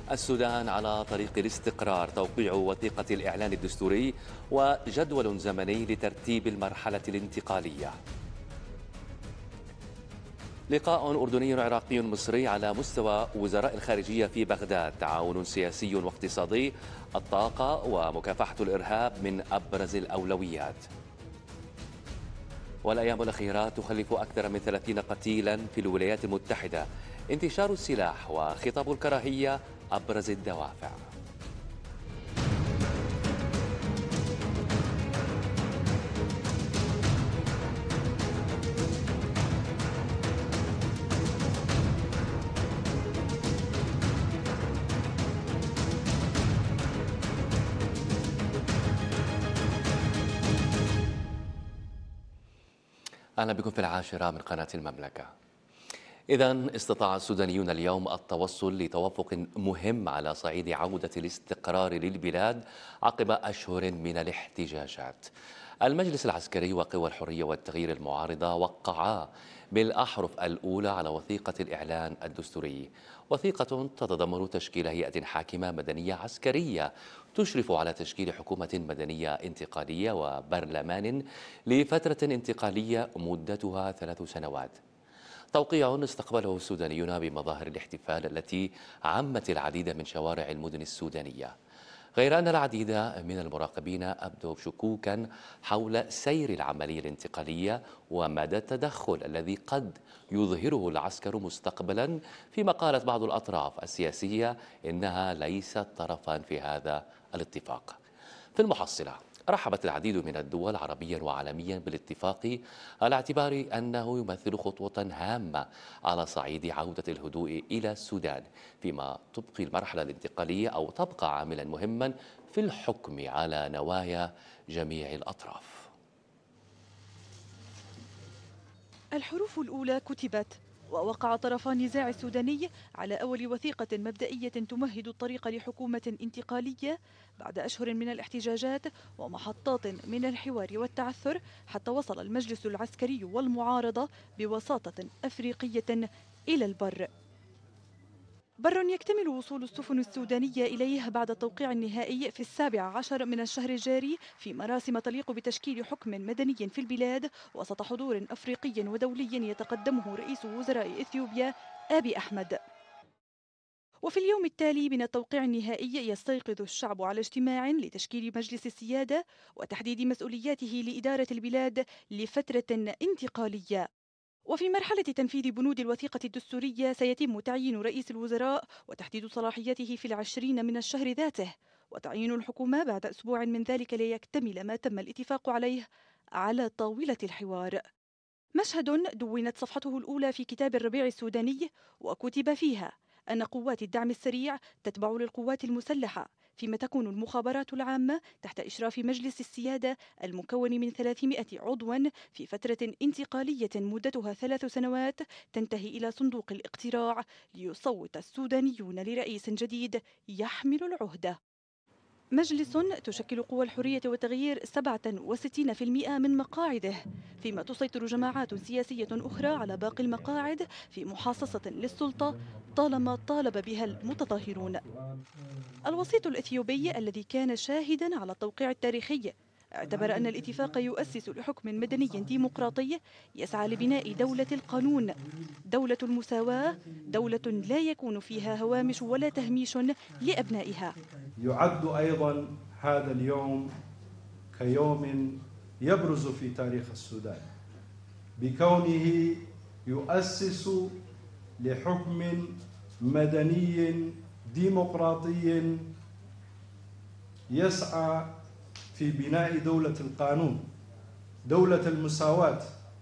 السودان على طريق الاستقرار، توقيع وثيقة الإعلان الدستوري وجدول زمني لترتيب المرحلة الانتقالية. لقاء أردني عراقي مصري على مستوى وزراء الخارجية في بغداد، تعاون سياسي واقتصادي، الطاقة ومكافحة الإرهاب من أبرز الأولويات. والأيام الأخيرة تخلف أكثر من 30 قتيلا في الولايات المتحدة، انتشار السلاح وخطاب الكراهية أبرز الدوافع. أهلا بكم في العاشرة من قناة المملكة. إذن استطاع السودانيون اليوم التوصل لتوافق مهم على صعيد عودة الاستقرار للبلاد عقب أشهر من الاحتجاجات. المجلس العسكري وقوى الحرية والتغيير المعارضة وقعا بالأحرف الأولى على وثيقة الإعلان الدستوري، وثيقة تتضمن تشكيل هيئة حاكمة مدنية عسكرية تشرف على تشكيل حكومة مدنية انتقالية وبرلمان لفترة انتقالية مدتها 3 سنوات. توقيع استقبله السودانيون بمظاهر الاحتفال التي عمت العديد من شوارع المدن السودانية، غير أن العديد من المراقبين أبدوا شكوكا حول سير العملية الانتقالية ومدى التدخل الذي قد يظهره العسكر مستقبلا، فيما قالت بعض الأطراف السياسية إنها ليست طرفا في هذا الاتفاق. في المحصلة رحبت العديد من الدول عربيا وعالميا بالاتفاق على اعتبار أنه يمثل خطوة هامة على صعيد عودة الهدوء إلى السودان، فيما تبقي المرحلة الانتقالية أو تبقى عاملا مهما في الحكم على نوايا جميع الأطراف. الحروف الأولى كتبت، ووقع طرفا النزاع السوداني على أول وثيقة مبدئية تمهد الطريق لحكومة انتقالية بعد أشهر من الاحتجاجات ومحطات من الحوار والتعثر، حتى وصل المجلس العسكري والمعارضة بوساطة أفريقية إلى البر. بر يكتمل وصول السفن السودانية إليه بعد التوقيع النهائي في 17 من الشهر الجاري في مراسم تليق بتشكيل حكم مدني في البلاد وسط حضور أفريقي ودولي يتقدمه رئيس وزراء إثيوبيا آبي أحمد. وفي اليوم التالي من التوقيع النهائي يستيقظ الشعب على اجتماع لتشكيل مجلس السيادة وتحديد مسؤولياته لإدارة البلاد لفترة انتقالية. وفي مرحلة تنفيذ بنود الوثيقة الدستورية سيتم تعيين رئيس الوزراء وتحديد صلاحيته في 20 من الشهر ذاته، وتعيين الحكومة بعد أسبوع من ذلك ليكتمل ما تم الاتفاق عليه على طاولة الحوار. مشهد دونت صفحته الأولى في كتاب الربيع السوداني، وكتب فيها أن قوات الدعم السريع تتبع للقوات المسلحة، فيما تكون المخابرات العامة تحت إشراف مجلس السيادة المكون من 300 عضو في فترة انتقالية مدتها 3 سنوات تنتهي إلى صندوق الاقتراع ليصوت السودانيون لرئيس جديد يحمل العهدة. مجلس تشكل قوى الحرية والتغيير 67% من مقاعده، فيما تسيطر جماعات سياسية أخرى على باقي المقاعد في محاصصة للسلطة طالما طالب بها المتظاهرون. الوسيط الإثيوبي الذي كان شاهدا على التوقيع التاريخي اعتبر أن الاتفاق يؤسس لحكم مدني ديمقراطي يسعى لبناء دولة القانون، دولة المساواة، دولة لا يكون فيها هوامش ولا تهميش لأبنائها. يعد أيضا هذا اليوم كيوم يبرز في تاريخ السودان بكونه يؤسس لحكم مدني ديمقراطي يسعى في بناء دولة القانون، دولة المساواة،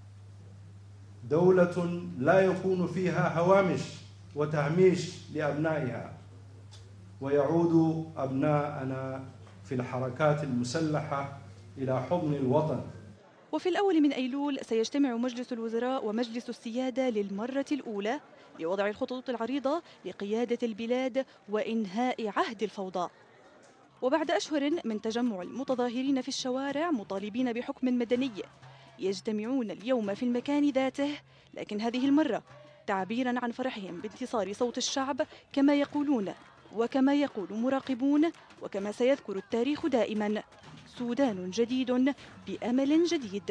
دولة لا يكون فيها هوامش وتهميش لأبنائها، ويعود أبناءنا في الحركات المسلحة إلى حضن الوطن. وفي الأول من أيلول سيجتمع مجلس الوزراء ومجلس السيادة للمرة الأولى لوضع الخطوط العريضة لقيادة البلاد وإنهاء عهد الفوضى. وبعد أشهر من تجمع المتظاهرين في الشوارع مطالبين بحكم مدني، يجتمعون اليوم في المكان ذاته، لكن هذه المرة تعبيرا عن فرحهم بانتصار صوت الشعب، كما يقولون وكما يقول مراقبون وكما سيذكر التاريخ دائما، سودان جديد بأمل جديد.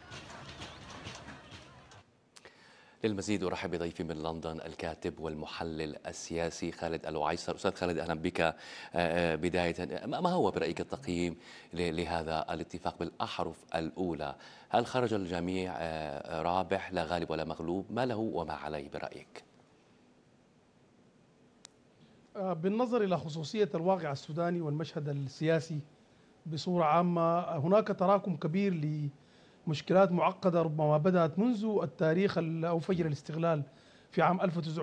للمزيد أرحب بضيفي من لندن الكاتب والمحلل السياسي خالد الوعيسر. أستاذ خالد، أهلا بك. بداية، ما هو برأيك التقييم لهذا الاتفاق بالأحرف الأولى؟ هل خرج الجميع رابح لا غالب ولا مغلوب؟ ما له وما عليه برأيك؟ بالنظر إلى خصوصية الواقع السوداني والمشهد السياسي بصورة عامة، هناك تراكم كبير لمشكلات معقدة ربما بدأت منذ التاريخ أو فجر الاستقلال في عام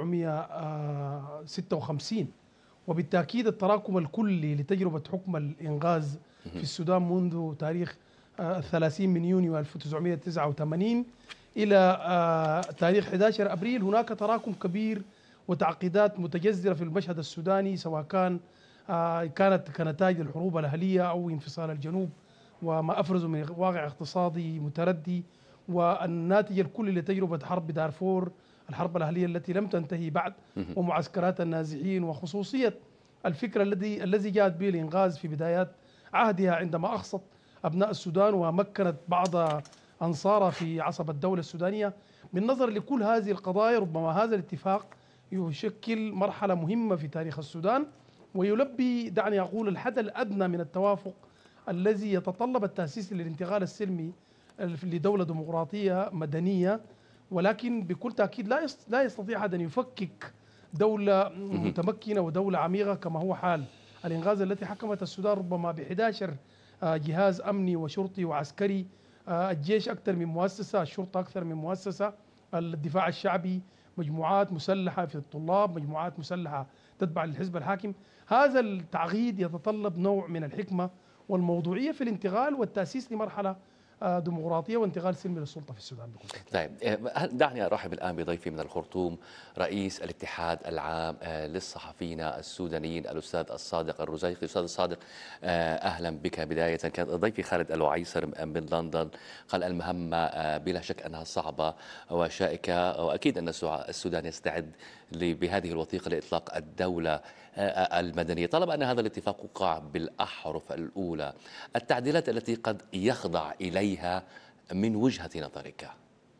1956، وبالتأكيد التراكم الكلي لتجربة حكم الإنغاز في السودان منذ تاريخ 30 من يونيو 1989 إلى تاريخ 11 أبريل. هناك تراكم كبير وتعقيدات متجذرة في المشهد السوداني، سواء كانت كنتاج الحروب الأهلية أو انفصال الجنوب وما أفرزه من واقع اقتصادي متردي، والناتج الكلي لتجربة حرب دارفور، الحرب الأهلية التي لم تنتهي بعد، ومعسكرات النازحين، وخصوصية الفكرة الذي جاءت به الإنغاز في بدايات عهدها عندما أخصت أبناء السودان ومكنت بعض أنصارها في عصب الدولة السودانية. بالنظر لكل هذه القضايا، ربما هذا الاتفاق يشكل مرحلة مهمة في تاريخ السودان، ويلبي دعني أقول الحد الأدنى من التوافق الذي يتطلب التأسيس للانتقال السلمي لدولة ديمقراطية مدنية. ولكن بكل تأكيد لا يستطيع أحد أن يفكك دولة متمكنة ودولة عميقة كما هو حال الإنغاز التي حكمت السودان ربما ب11 جهاز أمني وشرطي وعسكري، الجيش أكثر من مؤسسة، الشرطة أكثر من مؤسسة، الدفاع الشعبي، مجموعات مسلحة في الطلاب، مجموعات مسلحة تتبع للحزب الحاكم. هذا التعقيد يتطلب نوع من الحكمة والموضوعية في الانتقال والتأسيس لمرحلة ديمقراطية وانتقال سلمي للسلطة في السودان. طيب، دعني أرحب الآن بضيفي من الخرطوم، رئيس الاتحاد العام للصحفيين السودانيين، الأستاذ الصادق الرزيقي. أستاذ الصادق، أهلا بك. بداية، كان ضيفي خالد الوعيسر من لندن قال المهمة بلا شك أنها صعبة وشائكة، وأكيد أن السودان يستعد بهذه الوثيقة لإطلاق الدولة المدنية. طالما أن هذا الاتفاق وقع بالأحرف الأولى، التعديلات التي قد يخضع إليها من وجهة نظرك؟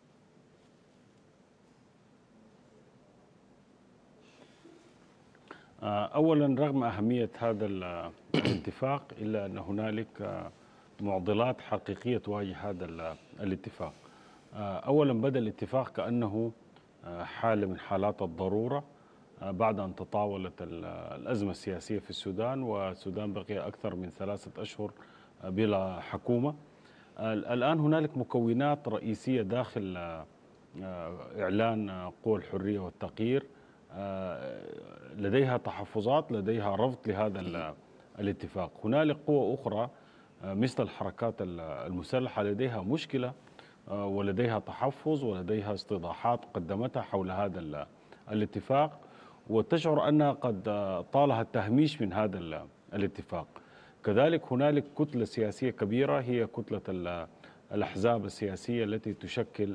أولا، رغم أهمية هذا الاتفاق إلا أن هنالك معضلات حقيقية تواجه هذا الاتفاق. أولا، بدأ الاتفاق كأنه حالة من حالات الضرورة بعد أن تطاولت الأزمة السياسية في السودان، والسودان بقي أكثر من 3 أشهر بلا حكومة. الآن هنالك مكونات رئيسية داخل إعلان قوى الحرية والتغيير لديها تحفظات، لديها رفض لهذا الاتفاق. هنالك قوى أخرى مثل الحركات المسلحة لديها مشكلة ولديها تحفظ ولديها استيضاحات قدمتها حول هذا الاتفاق، وتشعر أنها قد طالها التهميش من هذا الاتفاق. كذلك هنالك كتلة سياسية كبيرة هي كتلة الأحزاب السياسية التي تشكل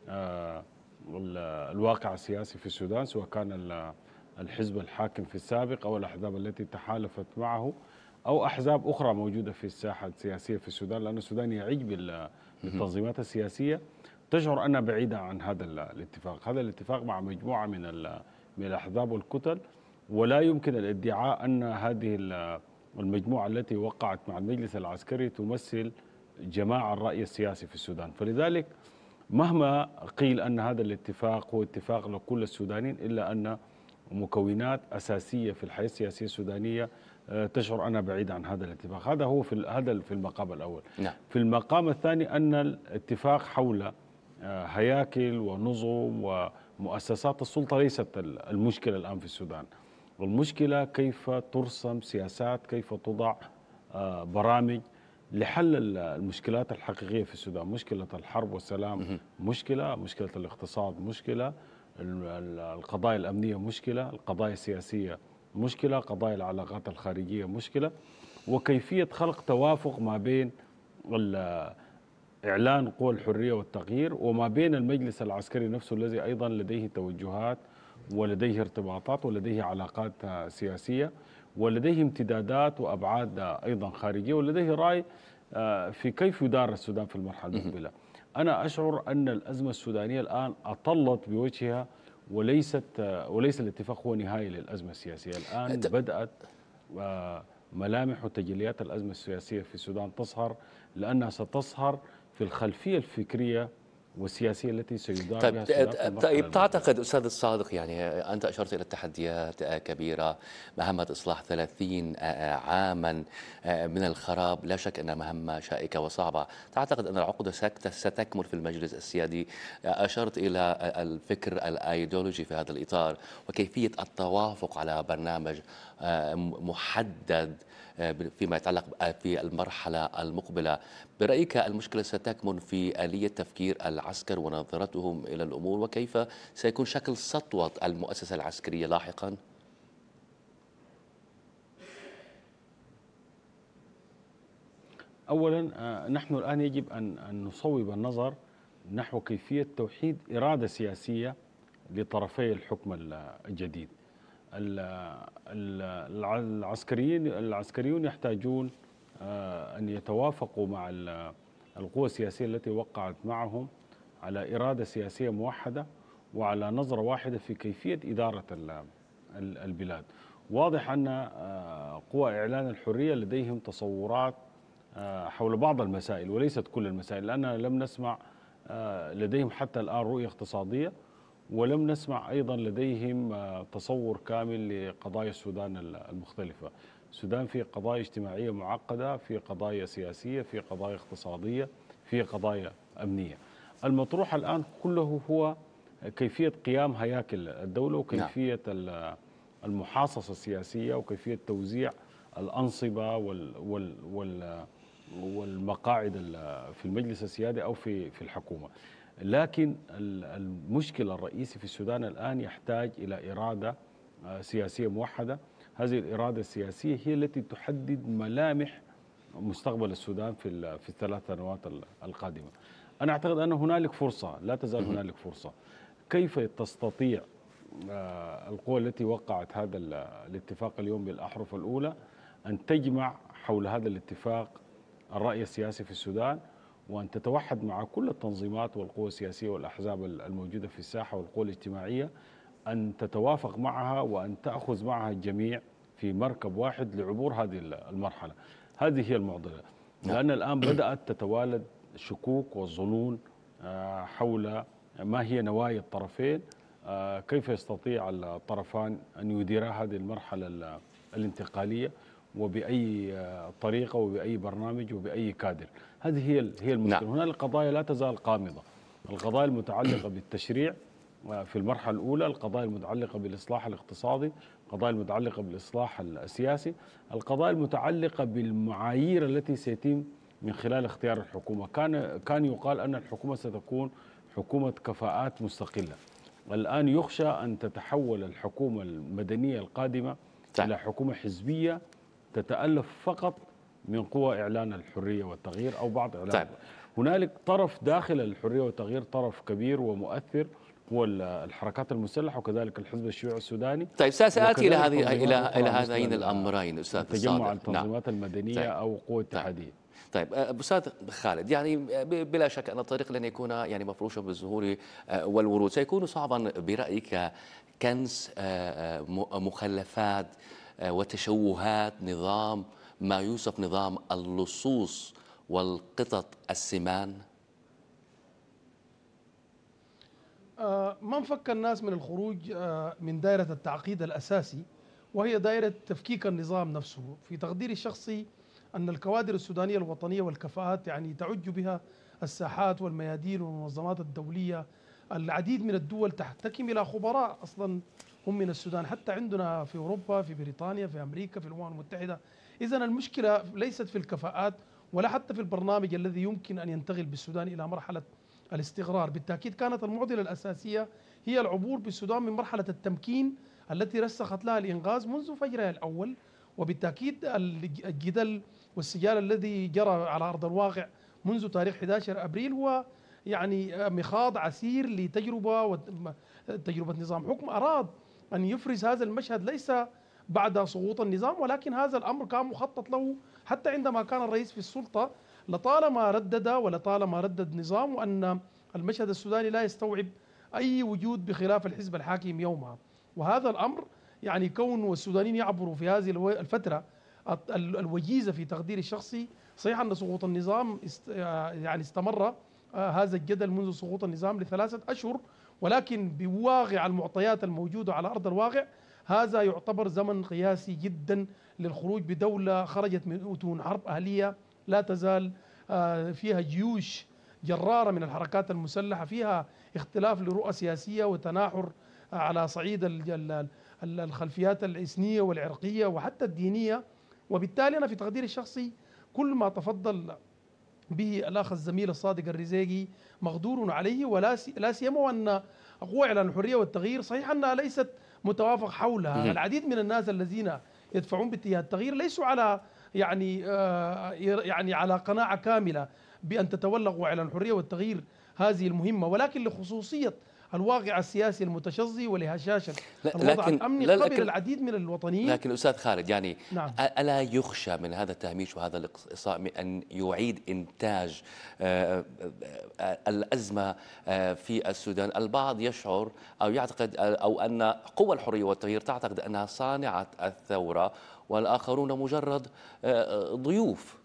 الواقع السياسي في السودان، سواء كان الحزب الحاكم في السابق أو الأحزاب التي تحالفت معه أو أحزاب أخرى موجودة في الساحة السياسية في السودان، لأن السودان يعج بالتنظيمات السياسية. تشعر أنها بعيدة عن هذا الاتفاق. هذا الاتفاق مع مجموعة من الأحزاب والكتل، ولا يمكن الادعاء أن هذه المجموعة التي وقعت مع المجلس العسكري تمثل جماعة الرأي السياسي في السودان. فلذلك مهما قيل أن هذا الاتفاق هو اتفاق لكل السودانيين، إلا أن مكونات أساسية في الحياة السياسية السودانية تشعر أنها بعيدة عن هذا الاتفاق. هذا هو في المقام الأول. نعم. في المقام الثاني أن الاتفاق حول هياكل ونظم ومؤسسات السلطة ليست المشكلة الآن في السودان. والمشكلة كيف ترسم سياسات، كيف توضع برامج لحل المشكلات الحقيقية في السودان. مشكلة الحرب والسلام مشكلة الاقتصاد مشكلة، القضايا الأمنية مشكلة، القضايا السياسية مشكلة، قضايا العلاقات الخارجية مشكلة. وكيفية خلق توافق ما بين إعلان قوى الحرية والتغيير وما بين المجلس العسكري نفسه الذي أيضا لديه توجهات ولديه ارتباطات ولديه علاقات سياسية ولديه امتدادات وأبعاد أيضا خارجية ولديه رأي في كيف يدار السودان في المرحلة المقبلة. أنا أشعر أن الأزمة السودانية الآن أطلت بوجهها وليس الاتفاق هو نهاية للأزمة السياسية. الآن بدأت ملامح وتجليات الأزمة السياسية في السودان تظهر، لأنها ستظهر في الخلفية الفكرية والسياسية التي سيدار بها السودان في المرحلة طيب المقبلة. تعتقد أستاذ الصادق، يعني أنت أشرت إلى التحديات كبيرة، مهمة إصلاح 30 عاما من الخراب، لا شك أنها مهمة شائكة وصعبة. تعتقد أن العقدة ستكمل في المجلس السيادي؟ أشرت إلى الفكر الأيديولوجي في هذا الإطار وكيفية التوافق على برنامج محدد فيما يتعلق في المرحلة المقبلة. برأيك المشكلة ستكمن في آلية تفكير العسكر ونظرتهم إلى الأمور، وكيف سيكون شكل سطوة المؤسسة العسكرية لاحقا؟ أولا نحن الآن يجب أن نصوب النظر نحو كيفية توحيد إرادة سياسية لطرفي الحكم الجديد. العسكريون يحتاجون أن يتوافقوا مع القوى السياسية التي وقعت معهم على إرادة سياسية موحدة وعلى نظرة واحدة في كيفية إدارة البلاد. واضح أن قوى إعلان الحرية لديهم تصورات حول بعض المسائل وليست كل المسائل، لأننا لم نسمع لديهم حتى الآن رؤية اقتصادية، ولم نسمع أيضا لديهم تصور كامل لقضايا السودان المختلفة. السودان في قضايا اجتماعية معقدة، في قضايا سياسية، في قضايا اقتصادية، في قضايا أمنية. المطروح الآن كله هو كيفية قيام هياكل الدولة وكيفية المحاصصة السياسية وكيفية توزيع الأنصبة والمقاعد في المجلس السيادي أو في الحكومة. لكن المشكلة الرئيسي في السودان الآن يحتاج إلى إرادة سياسية موحدة. هذه الإرادة السياسية هي التي تحدد ملامح مستقبل السودان في الثلاث سنوات القادمة. أنا أعتقد أن هنالك فرصة، لا تزال هنالك فرصة. كيف تستطيع القوى التي وقعت هذا الاتفاق اليوم بالأحرف الأولى أن تجمع حول هذا الاتفاق الرأي السياسي في السودان، وأن تتوحد مع كل التنظيمات والقوى السياسية والأحزاب الموجودة في الساحة والقوى الاجتماعية، أن تتوافق معها وأن تأخذ معها الجميع في مركب واحد لعبور هذه المرحلة. هذه هي المعضلة، لأن الآن بدأت تتوالد الشكوك والظنون حول ما هي نوايا الطرفين، كيف يستطيع الطرفان أن يديرا هذه المرحلة الانتقالية وبأي طريقة وبأي برنامج وبأي كادر. هذه هي المشكلة. هنالك قضايا لا تزال قامضة، القضايا المتعلقة بالتشريع في المرحلة الأولى، القضايا المتعلقة بالإصلاح الاقتصادي، القضايا المتعلقة بالإصلاح السياسي، القضايا المتعلقة بالمعايير التي سيتم من خلال اختيار الحكومة. كان يقال أن الحكومة ستكون حكومة كفاءات مستقلة. الآن يخشى أن تتحول الحكومة المدنية القادمة إلى حكومة حزبية تتألف فقط من قوى إعلان الحرية والتغيير أو بعض إعلان. هنالك طرف داخل الحرية والتغيير، طرف كبير ومؤثر هو الحركات المسلحة وكذلك الحزب الشيوعي السوداني. طيب سأتي إلى هذين الأمرين أستاذ الصادق. تجمع التنظيمات المدنية أو قوى اتحادية. طيب أستاذ خالد، يعني بلا شك أن الطريق لن يكون يعني مفروشا بالزهور والورود، سيكون صعبا برأيك كنس مخلفات وتشوهات نظام ما يوصف نظام اللصوص والقطط السمان؟ ما انفك الناس من الخروج من دائرة التعقيد الأساسي، وهي دائرة تفكيك النظام نفسه. في تقديري الشخصي أن الكوادر السودانية الوطنية والكفاءات يعني تعج بها الساحات والميادين والمنظمات الدولية. العديد من الدول تحتكم إلى خبراء أصلا هم من السودان، حتى عندنا في أوروبا، في بريطانيا، في أمريكا، في الأمم المتحدة. إذن المشكلة ليست في الكفاءات ولا حتى في البرنامج الذي يمكن أن ينتقل بالسودان إلى مرحلة الاستقرار. بالتأكيد كانت المعضلة الأساسية هي العبور بالسودان من مرحلة التمكين التي رسخت لها الإنغاز منذ فجرها الأول، وبالتأكيد الجدل والسجال الذي جرى على أرض الواقع منذ تاريخ 11 أبريل هو يعني مخاض عسير لتجربة تجربة نظام حكم أراد أن يفرز هذا المشهد ليس بعد سقوط النظام، ولكن هذا الأمر كان مخطط له حتى عندما كان الرئيس في السلطة. لطالما ردد نظام أن المشهد السوداني لا يستوعب أي وجود بخلاف الحزب الحاكم يومها. وهذا الأمر يعني كون السودانيين يعبروا في هذه الفترة الوجيزة في تقديري الشخصي. صحيح أن سقوط النظام يعني استمر هذا الجدل منذ سقوط النظام ل3 أشهر، ولكن بواقع المعطيات الموجودة على أرض الواقع هذا يعتبر زمن قياسي جدا للخروج بدولة خرجت من أتون حرب أهلية، لا تزال فيها جيوش جرارة من الحركات المسلحة، فيها اختلاف لرؤى سياسية وتناحر على صعيد الخلفيات الإثنية والعرقية وحتى الدينية. وبالتالي أنا في تقديري الشخصي كل ما تفضل به الأخ الزميل الصادق الرزيقي مقدور عليه، لا سيما وأن قوى إعلان الحرية والتغيير صحيح أنها ليست متوافق حولها. العديد من الناس الذين يدفعون باتجاه التغيير ليسوا على يعني على قناعة كاملة بأن تتولى قوى إعلان الحرية والتغيير هذه المهمة، ولكن لخصوصية الواقع السياسي المتشظي ولهشاشة الوضع الأمني قبل العديد من الوطنيين. لكن أستاذ خالد يعني نعم. ألا يخشى من هذا التهميش وهذا الإقصاء أن يعيد إنتاج الأزمة في السودان؟ البعض يشعر أو يعتقد أو أن قوى الحرية والتغيير تعتقد أنها صانعة الثورة والآخرون مجرد ضيوف.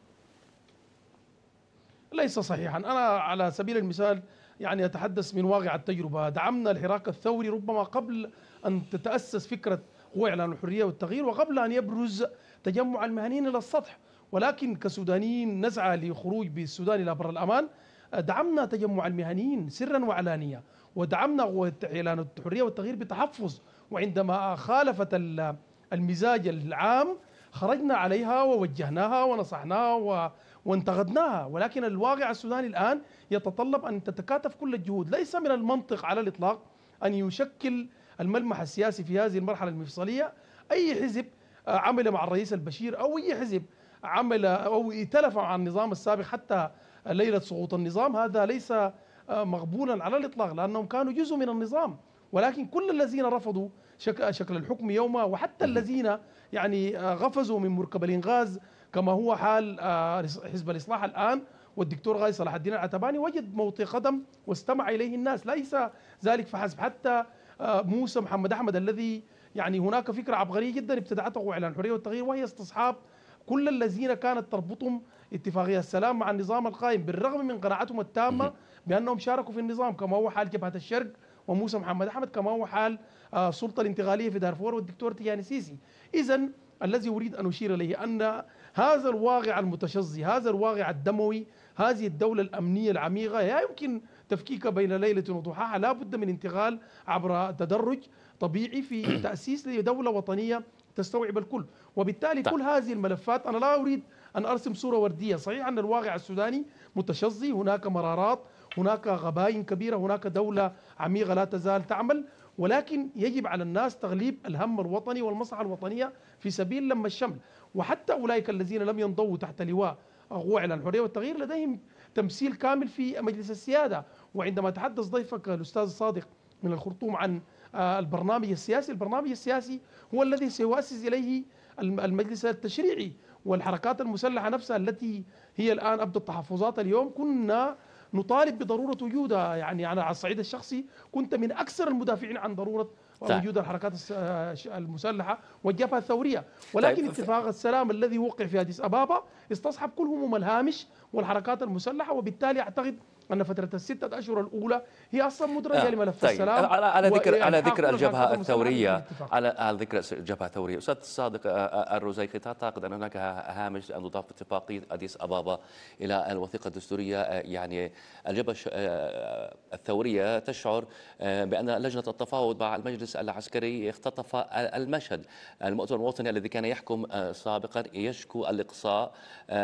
ليس صحيحا. أنا على سبيل المثال يعني أتحدث من واقع التجربة. دعمنا الحراك الثوري ربما قبل أن تتأسس فكرة قوى إعلان الحرية والتغيير وقبل أن يبرز تجمع المهنيين إلى السطح، ولكن كسودانيين نسعى لخروج بالسودان إلى بر الأمان. دعمنا تجمع المهنيين سرا وعلانية، ودعمنا قوى إعلان الحرية والتغيير بتحفظ، وعندما خالفت المزاج العام خرجنا عليها ووجهناها ونصحناها وانتقدناها. ولكن الواقع السوداني الآن يتطلب أن تتكاتف كل الجهود. ليس من المنطق على الإطلاق أن يشكل الملمح السياسي في هذه المرحلة المفصلية أي حزب عمل مع الرئيس البشير أو أي حزب عمل أو ائتلف مع النظام السابق حتى ليلة سقوط النظام. هذا ليس مقبولا على الإطلاق، لأنهم كانوا جزء من النظام. ولكن كل الذين رفضوا شكل الحكم يومها وحتى الذين يعني غفزوا من مركب الإنغاز كما هو حال حزب الإصلاح الآن والدكتور غاي صلاح الدين العتباني وجد موطئ قدم واستمع إليه الناس. ليس ذلك فحسب، حتى موسى محمد أحمد الذي يعني هناك فكرة عبقرية جدا ابتدعته إعلان الحرية والتغيير، وهي استصحاب كل الذين كانت تربطهم اتفاقية السلام مع النظام القائم بالرغم من قناعتهم التامة بأنهم شاركوا في النظام، كما هو حال جبهة الشرق وموسى محمد أحمد، كما هو حال السلطة الانتقالية في دارفور والدكتور تيجاني سيسي. إذن الذي أريد أن أشير إليه أن هذا الواقع المتشظي، هذا الواقع الدموي، هذه الدولة الأمنية العميقة لا يمكن تفكيك بين ليلة وضحاها. لا بد من انتقال عبر تدرج طبيعي في تأسيس لدولة وطنية تستوعب الكل. وبالتالي كل هذه الملفات أنا لا أريد أن أرسم صورة وردية. صحيح أن الواقع السوداني متشظي، هناك مرارات، هناك غبائن كبيرة، هناك دولة عميقة لا تزال تعمل، ولكن يجب على الناس تغليب الهم الوطني والمصلحة الوطنية في سبيل لم الشمل. وحتى أولئك الذين لم ينضووا تحت لواء قوى إعلان الحرية والتغيير لديهم تمثيل كامل في مجلس السيادة. وعندما تحدث ضيفك الأستاذ الصادق من الخرطوم عن البرنامج السياسي، البرنامج السياسي هو الذي سيؤسس إليه المجلس التشريعي والحركات المسلحة نفسها التي هي الآن أبدت التحفظات. اليوم كنا نطالب بضرورة وجودها، يعني أنا على الصعيد الشخصي كنت من أكثر المدافعين عن ضرورة وجود الحركات المسلحة والجبهة الثورية. ولكن اتفاق السلام الذي وقع في أديس أبابا استصحب كل هموم الهامش والحركات المسلحة، وبالتالي أعتقد أن فترة ال6 أشهر الأولى هي أصلا مدرجة لملف السلام. على ذكر الجبهة الثورية، على ذكر الجبهة الثورية، أستاذ صادق الرزيقي، تعتقد أن هناك هامش أن تضاف اتفاقية أديس أبابا إلى الوثيقة الدستورية؟ يعني الجبهة الثورية تشعر بأن لجنة التفاوض مع المجلس العسكري اختطف المشهد. المؤتمر الوطني الذي كان يحكم سابقا يشكو الإقصاء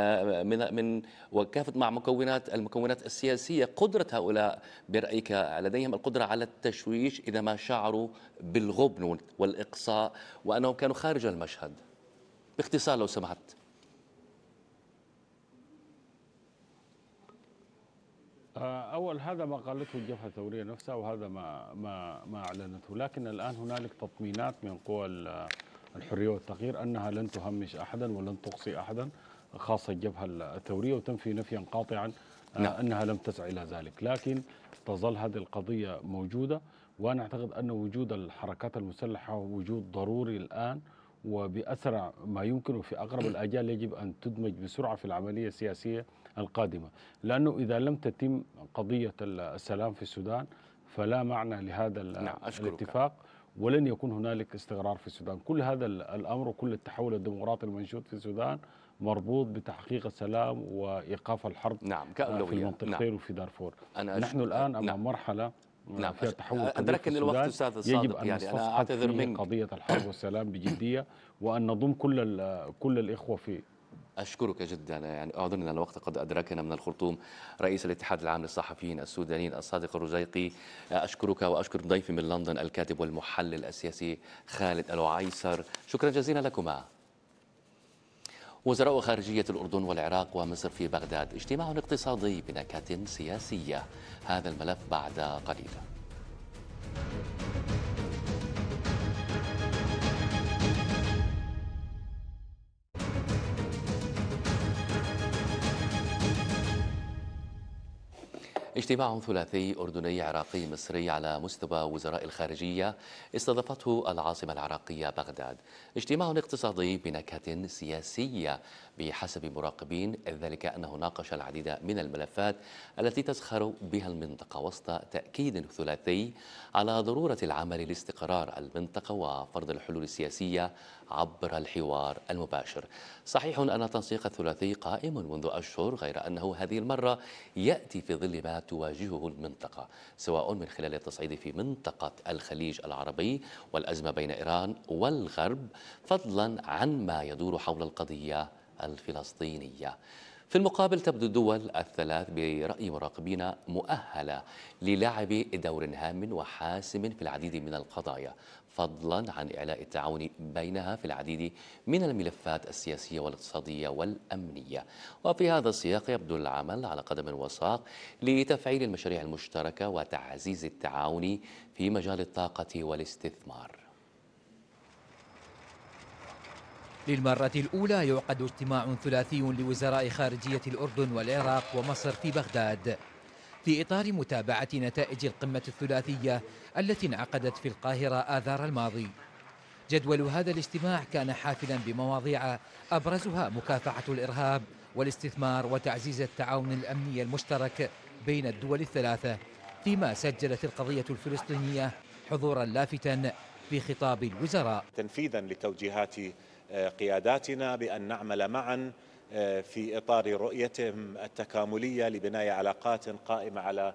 من وكافة مع المكونات السياسية. قدرة هؤلاء برأيك لديهم القدرة على التشويش إذا ما شعروا بالغبن والإقصاء وأنهم كانوا خارج المشهد؟ باختصار لو سمحت. أول هذا ما قالته الجبهة الثورية نفسها، وهذا ما أعلنته، لكن الآن هنالك تطمينات من قوى الحرية والتغيير أنها لن تهمش أحدا ولن تقصي أحدا، خاصة الجبهة الثورية، وتنفي نفيا قاطعا أنها لم تسعى إلى ذلك، لكن تظل هذه القضية موجودة. وأنا أعتقد أن وجود الحركات المسلحة وجود ضروري الآن وبأسرع ما يمكن، وفي أقرب الآجال يجب أن تدمج بسرعة في العملية السياسية القادمة، لأنه إذا لم تتم قضية السلام في السودان فلا معنى لهذا الاتفاق، ولن يكون هنالك استقرار في السودان. كل هذا الأمر وكل التحول الديمقراطي المنشود في السودان مربوط بتحقيق السلام وإيقاف الحرب في المنطقتين وفي دارفور. نحن الآن أمام مرحلة فيها تحول أدركني الوقت أستاذ الصادق، يجب أن أنا أعتذر منك قضية الحرب والسلام بجدية، وأن نضم كل الإخوة في. أشكرك جدا، يعني أعذرنا الوقت قد أدركنا من الخرطوم. رئيس الاتحاد العام للصحفيين السودانيين الصادق الرزيقي، أشكرك وأشكر ضيفي من لندن الكاتب والمحلل السياسي خالد الوعيسر، شكرا جزيلا لكما. وزراء خارجية الأردن والعراق ومصر في بغداد، اجتماع اقتصادي بنكهة سياسية، هذا الملف بعد قليل. اجتماع ثلاثي أردني عراقي مصري على مستوى وزراء الخارجية استضافته العاصمة العراقية بغداد، اجتماع اقتصادي بنكهة سياسية بحسب مراقبين، ذلك أنه ناقش العديد من الملفات التي تزخر بها المنطقة وسط تأكيد ثلاثي على ضرورة العمل لاستقرار المنطقة وفرض الحلول السياسية عبر الحوار المباشر. صحيح أن التنسيق الثلاثي قائم منذ أشهر، غير أنه هذه المرة يأتي في ظل ما تواجهه المنطقة، سواء من خلال التصعيد في منطقة الخليج العربي والأزمة بين إيران والغرب، فضلا عن ما يدور حول القضية الفلسطينية. في المقابل تبدو الدول الثلاث برأي مراقبين مؤهلة للعب دور هام وحاسم في العديد من القضايا، فضلا عن إعلاء التعاون بينها في العديد من الملفات السياسية والاقتصادية والأمنية. وفي هذا السياق يبدو العمل على قدم وساق لتفعيل المشاريع المشتركة وتعزيز التعاون في مجال الطاقة والاستثمار. للمرة الأولى يعقد اجتماع ثلاثي لوزراء خارجية الأردن والعراق ومصر في بغداد في إطار متابعة نتائج القمة الثلاثية التي انعقدت في القاهرة آذار الماضي. جدول هذا الاجتماع كان حافلا بمواضيع أبرزها مكافحة الإرهاب والاستثمار وتعزيز التعاون الأمني المشترك بين الدول الثلاثة، فيما سجلت القضية الفلسطينية حضورا لافتا في خطاب الوزراء. تنفيذا لتوجيهات قياداتنا بأن نعمل معا في إطار رؤيتهم التكاملية لبناء علاقات قائمة على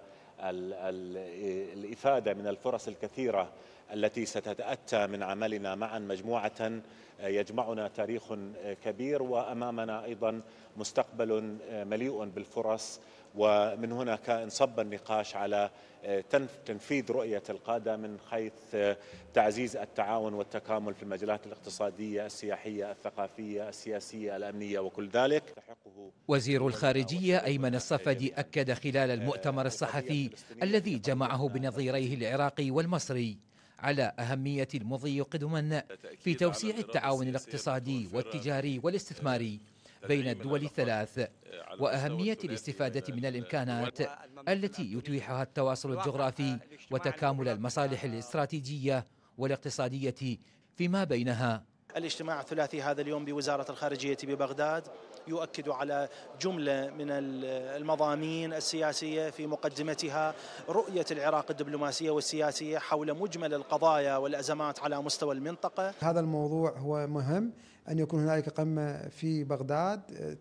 الإفادة من الفرص الكثيرة التي ستتأتى من عملنا معا، مجموعة يجمعنا تاريخ كبير وأمامنا أيضا مستقبل مليء بالفرص. ومن هنا انصب النقاش على تنفيذ رؤية القادة من حيث تعزيز التعاون والتكامل في المجالات الاقتصادية، السياحية، الثقافية، السياسية، الأمنية، وكل ذلك وزير الخارجية أيمن الصفدي أكد خلال المؤتمر الصحفي الذي جمعه بنظيريه العراقي والمصري على أهمية المضي قدما في توسيع التعاون الاقتصادي والتجاري والاستثماري بين الدول الثلاث، وأهمية الاستفادة من الإمكانات التي يتيحها التواصل الجغرافي وتكامل المصالح الاستراتيجية والاقتصادية فيما بينها. الاجتماع الثلاثي هذا اليوم بوزارة الخارجية ببغداد يؤكد على جملة من المضامين السياسية، في مقدمتها رؤية العراق الدبلوماسية والسياسية حول مجمل القضايا والأزمات على مستوى المنطقة. هذا الموضوع هو مهم أن يكون هنالك قمة في بغداد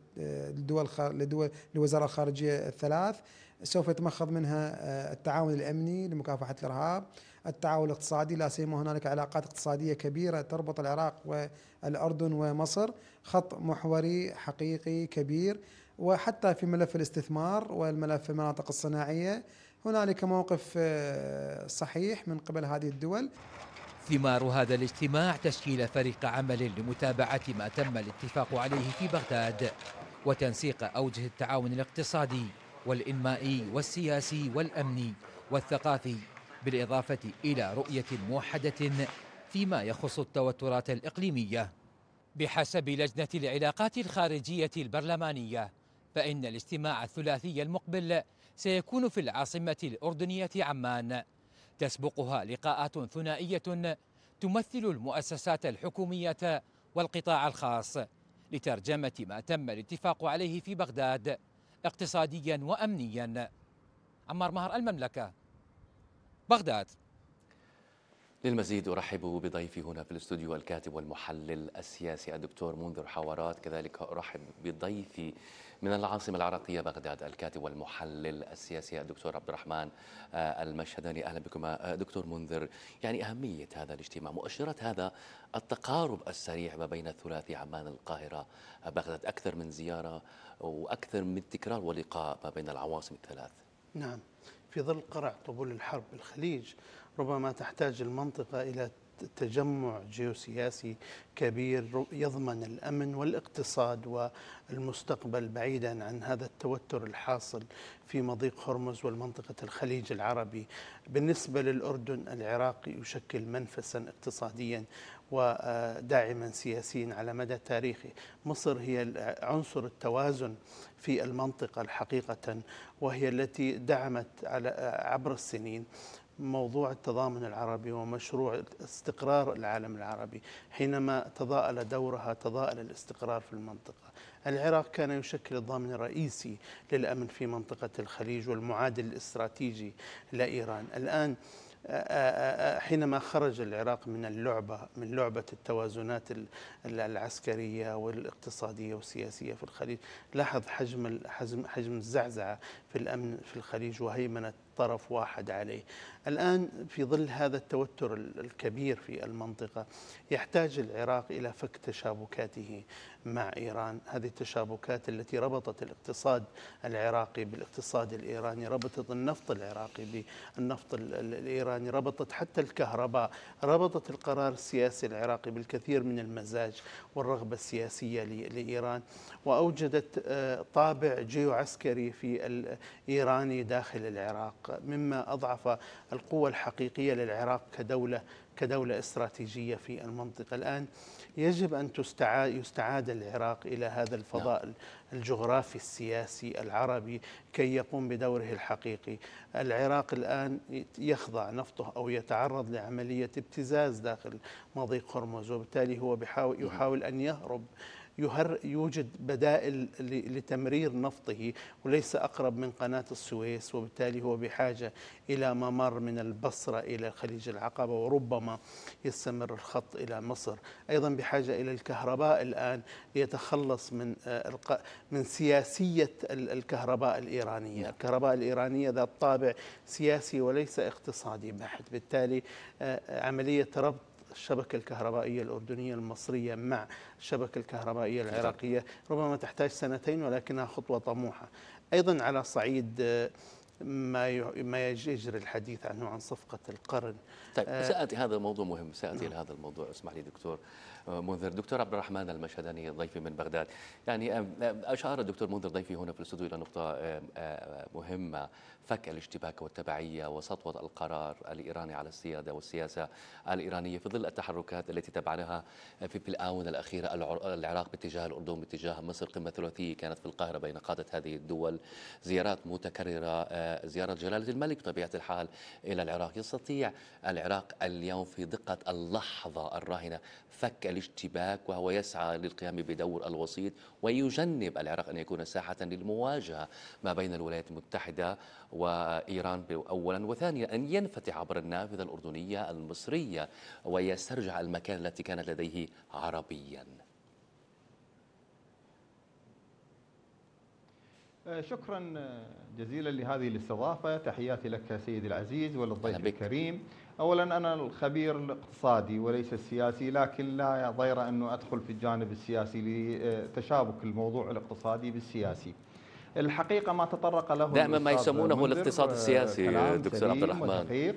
لوزراء الخارجية الثلاث، سوف يتمخض منها التعاون الأمني لمكافحة الإرهاب، التعاون الاقتصادي، لا سيما هنالك علاقات اقتصادية كبيرة تربط العراق والأردن ومصر، خط محوري حقيقي كبير. وحتى في ملف الاستثمار والملف المناطق الصناعية هنالك موقف صحيح من قبل هذه الدول. ثمار هذا الاجتماع تشكيل فريق عمل لمتابعة ما تم الاتفاق عليه في بغداد وتنسيق أوجه التعاون الاقتصادي والإنمائي والسياسي والأمني والثقافي، بالإضافة إلى رؤية موحدة فيما يخص التوترات الإقليمية. بحسب لجنة العلاقات الخارجية البرلمانية، فإن الاجتماع الثلاثي المقبل سيكون في العاصمة الأردنية عمان، تسبقها لقاءات ثنائية تمثل المؤسسات الحكومية والقطاع الخاص لترجمة ما تم الاتفاق عليه في بغداد اقتصاديا وأمنيا. عمار مهر، المملكة، بغداد. للمزيد أرحب بضيفي هنا في الاستوديو الكاتب والمحلل السياسي الدكتور منذر حورات، كذلك أرحب بضيفي من العاصمة العراقية بغداد الكاتب والمحلل السياسي الدكتور عبد الرحمن المشهداني. أهلا بكما دكتور منذر. يعني أهمية هذا الاجتماع، مؤشرات هذا التقارب السريع ما بين الثلاثي عمان القاهرة بغداد، أكثر من زيارة وأكثر من تكرار ولقاء ما بين العواصم الثلاث. نعم، في ظل قرع طبول الحرب بالخليج ربما تحتاج المنطقة إلى تجمع جيوسياسي كبير يضمن الأمن والاقتصاد والمستقبل بعيدا عن هذا التوتر الحاصل في مضيق هرمز والمنطقة الخليج العربي. بالنسبة للأردن، العراق يشكل منفسا اقتصاديا وداعما سياسيا على مدى تاريخه. مصر هي عنصر التوازن في المنطقة الحقيقة، وهي التي دعمت عبر السنين موضوع التضامن العربي ومشروع استقرار العالم العربي. حينما تضاءل دورها تضاءل الاستقرار في المنطقة. العراق كان يشكل الضامن الرئيسي للأمن في منطقة الخليج والمعادل الاستراتيجي لإيران. الآن حينما خرج العراق من لعبة التوازنات العسكرية والاقتصادية والسياسية في الخليج، لاحظ حجم الزعزعة في الأمن في الخليج وهيمنة طرف واحد عليه. الآن في ظل هذا التوتر الكبير في المنطقة يحتاج العراق إلى فك تشابكاته مع إيران. هذه التشابكات التي ربطت الاقتصاد العراقي بالاقتصاد الإيراني، ربطت النفط العراقي بالنفط الإيراني، ربطت حتى الكهرباء، ربطت القرار السياسي العراقي بالكثير من المزاج والرغبة السياسية لإيران، وأوجدت طابع جيوعسكري في الإيراني داخل العراق، مما أضعف القوة الحقيقية للعراق كدولة استراتيجية في المنطقة. الآن يجب أن يستعاد العراق إلى هذا الفضاء الجغرافي السياسي العربي كي يقوم بدوره الحقيقي. العراق الآن يخضع نفطه أو يتعرض لعملية ابتزاز داخل مضيق هرمز، وبالتالي هو يحاول أن يهرب، يوجد بدائل لتمرير نفطه وليس أقرب من قناة السويس، وبالتالي هو بحاجة إلى ممر من البصرة إلى خليج العقبة، وربما يستمر الخط إلى مصر. أيضا بحاجة إلى الكهرباء الآن ليتخلص من سياسية الكهرباء الإيرانية. الكهرباء الإيرانية ذات طابع سياسي وليس اقتصادي بحت، بالتالي عملية ربط الشبكة الكهربائية الأردنية المصرية مع الشبكة الكهربائية العراقية ربما تحتاج سنتين، ولكنها خطوة طموحة. أيضا على صعيد ما يجري الحديث عنه عن صفقة القرن. طيب سأتي، هذا موضوع مهم، سأتي إلى هذا الموضوع. اسمح لي دكتور منذر. دكتور عبد الرحمن المشهداني ضيفي من بغداد، يعني أشار الدكتور منذر ضيفي هنا في الاستوديو إلى نقطة مهمة، فك الاشتباك والتبعية وسطوة القرار الإيراني على السيادة والسياسة الإيرانية في ظل التحركات التي تبعناها في الآونة الأخيرة العراق باتجاه الأردن باتجاه مصر، قمة ثلاثية كانت في القاهرة بين قادة هذه الدول، زيارات متكررة، زيارة جلالة الملك بطبيعة الحال إلى العراق. يستطيع العراق اليوم في دقة اللحظة الراهنة فك الاشتباك وهو يسعى للقيام بدور الوسيط، ويجنب العراق أن يكون ساحة للمواجهة ما بين الولايات المتحدة وإيران أولا، وثانيا أن ينفتح عبر النافذة الأردنية المصرية ويسترجع المكان التي كانت لديه عربيا. شكرا جزيلا لهذه الاستضافة. تحياتي لك سيدي العزيز وللضيف الكريم. أولا أنا الخبير الاقتصادي وليس السياسي، لكن لا ضير أنه أدخل في الجانب السياسي لتشابك الموضوع الاقتصادي بالسياسي. الحقيقة ما تطرق له دائما ما يسمونه الاقتصاد السياسي دكتور عبد الرحمن.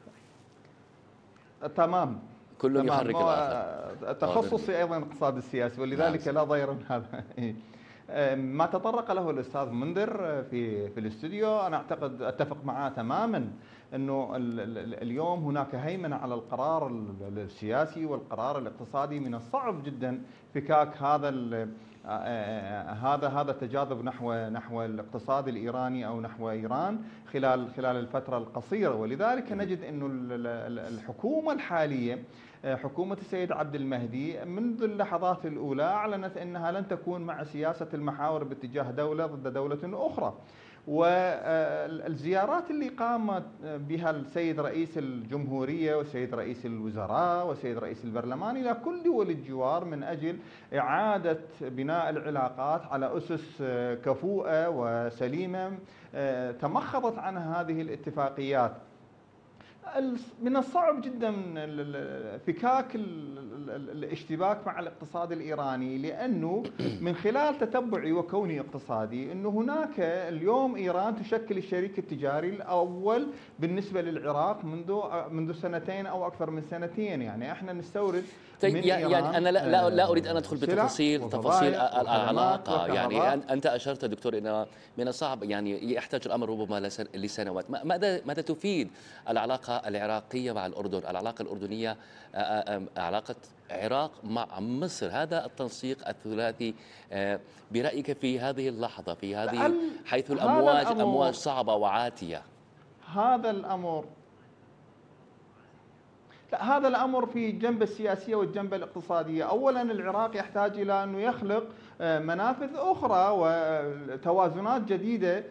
تمام، كل يحرك الآخر. تخصصي أيضا الاقتصاد السياسي، ولذلك لا ضير من هذا. ما تطرق له الأستاذ منذر في الاستوديو أنا أعتقد أتفق معه تماما أنه اليوم هناك هيمنة على القرار السياسي والقرار الاقتصادي. من الصعب جدا فكاك هذا التجاذب نحو الاقتصاد الإيراني أو نحو إيران خلال الفترة القصيرة. ولذلك نجد أنه الحكومة الحالية حكومة السيد عبد المهدي منذ اللحظات الأولى أعلنت أنها لن تكون مع سياسة المحاور باتجاه دولة ضد دولة أخرى. والزيارات اللي قامت بها السيد رئيس الجمهورية والسيد رئيس الوزراء والسيد رئيس البرلمان إلى كل دول الجوار من أجل إعادة بناء العلاقات على أسس كفؤة وسليمة تمخضت عنها هذه الاتفاقيات. من الصعب جدا فكاك الاشتباك مع الاقتصاد الإيراني، لأنه من خلال تتبعي وكوني اقتصادي أنه هناك اليوم إيران تشكل الشريك التجاري الأول بالنسبة للعراق منذ سنتين أو أكثر من سنتين. يعني احنا نستورد من إيران يعني أنا لا أريد أن أدخل بتفاصيل العلاقة. يعني أنت أشرت دكتور أن من الصعب يعني يحتاج الأمر ربما لسنوات. ماذا تفيد العلاقة العراقية مع الأردن، العلاقة الأردنية، علاقة العراق مع مصر، هذا التنسيق الثلاثي برأيك في هذه اللحظة، في هذه حيث الأمواج أمواج صعبة وعاتية؟ هذا الأمر في الجنب السياسية والجنب الاقتصادية. أولا العراق يحتاج إلى أنه يخلق منافذ أخرى وتوازنات جديدة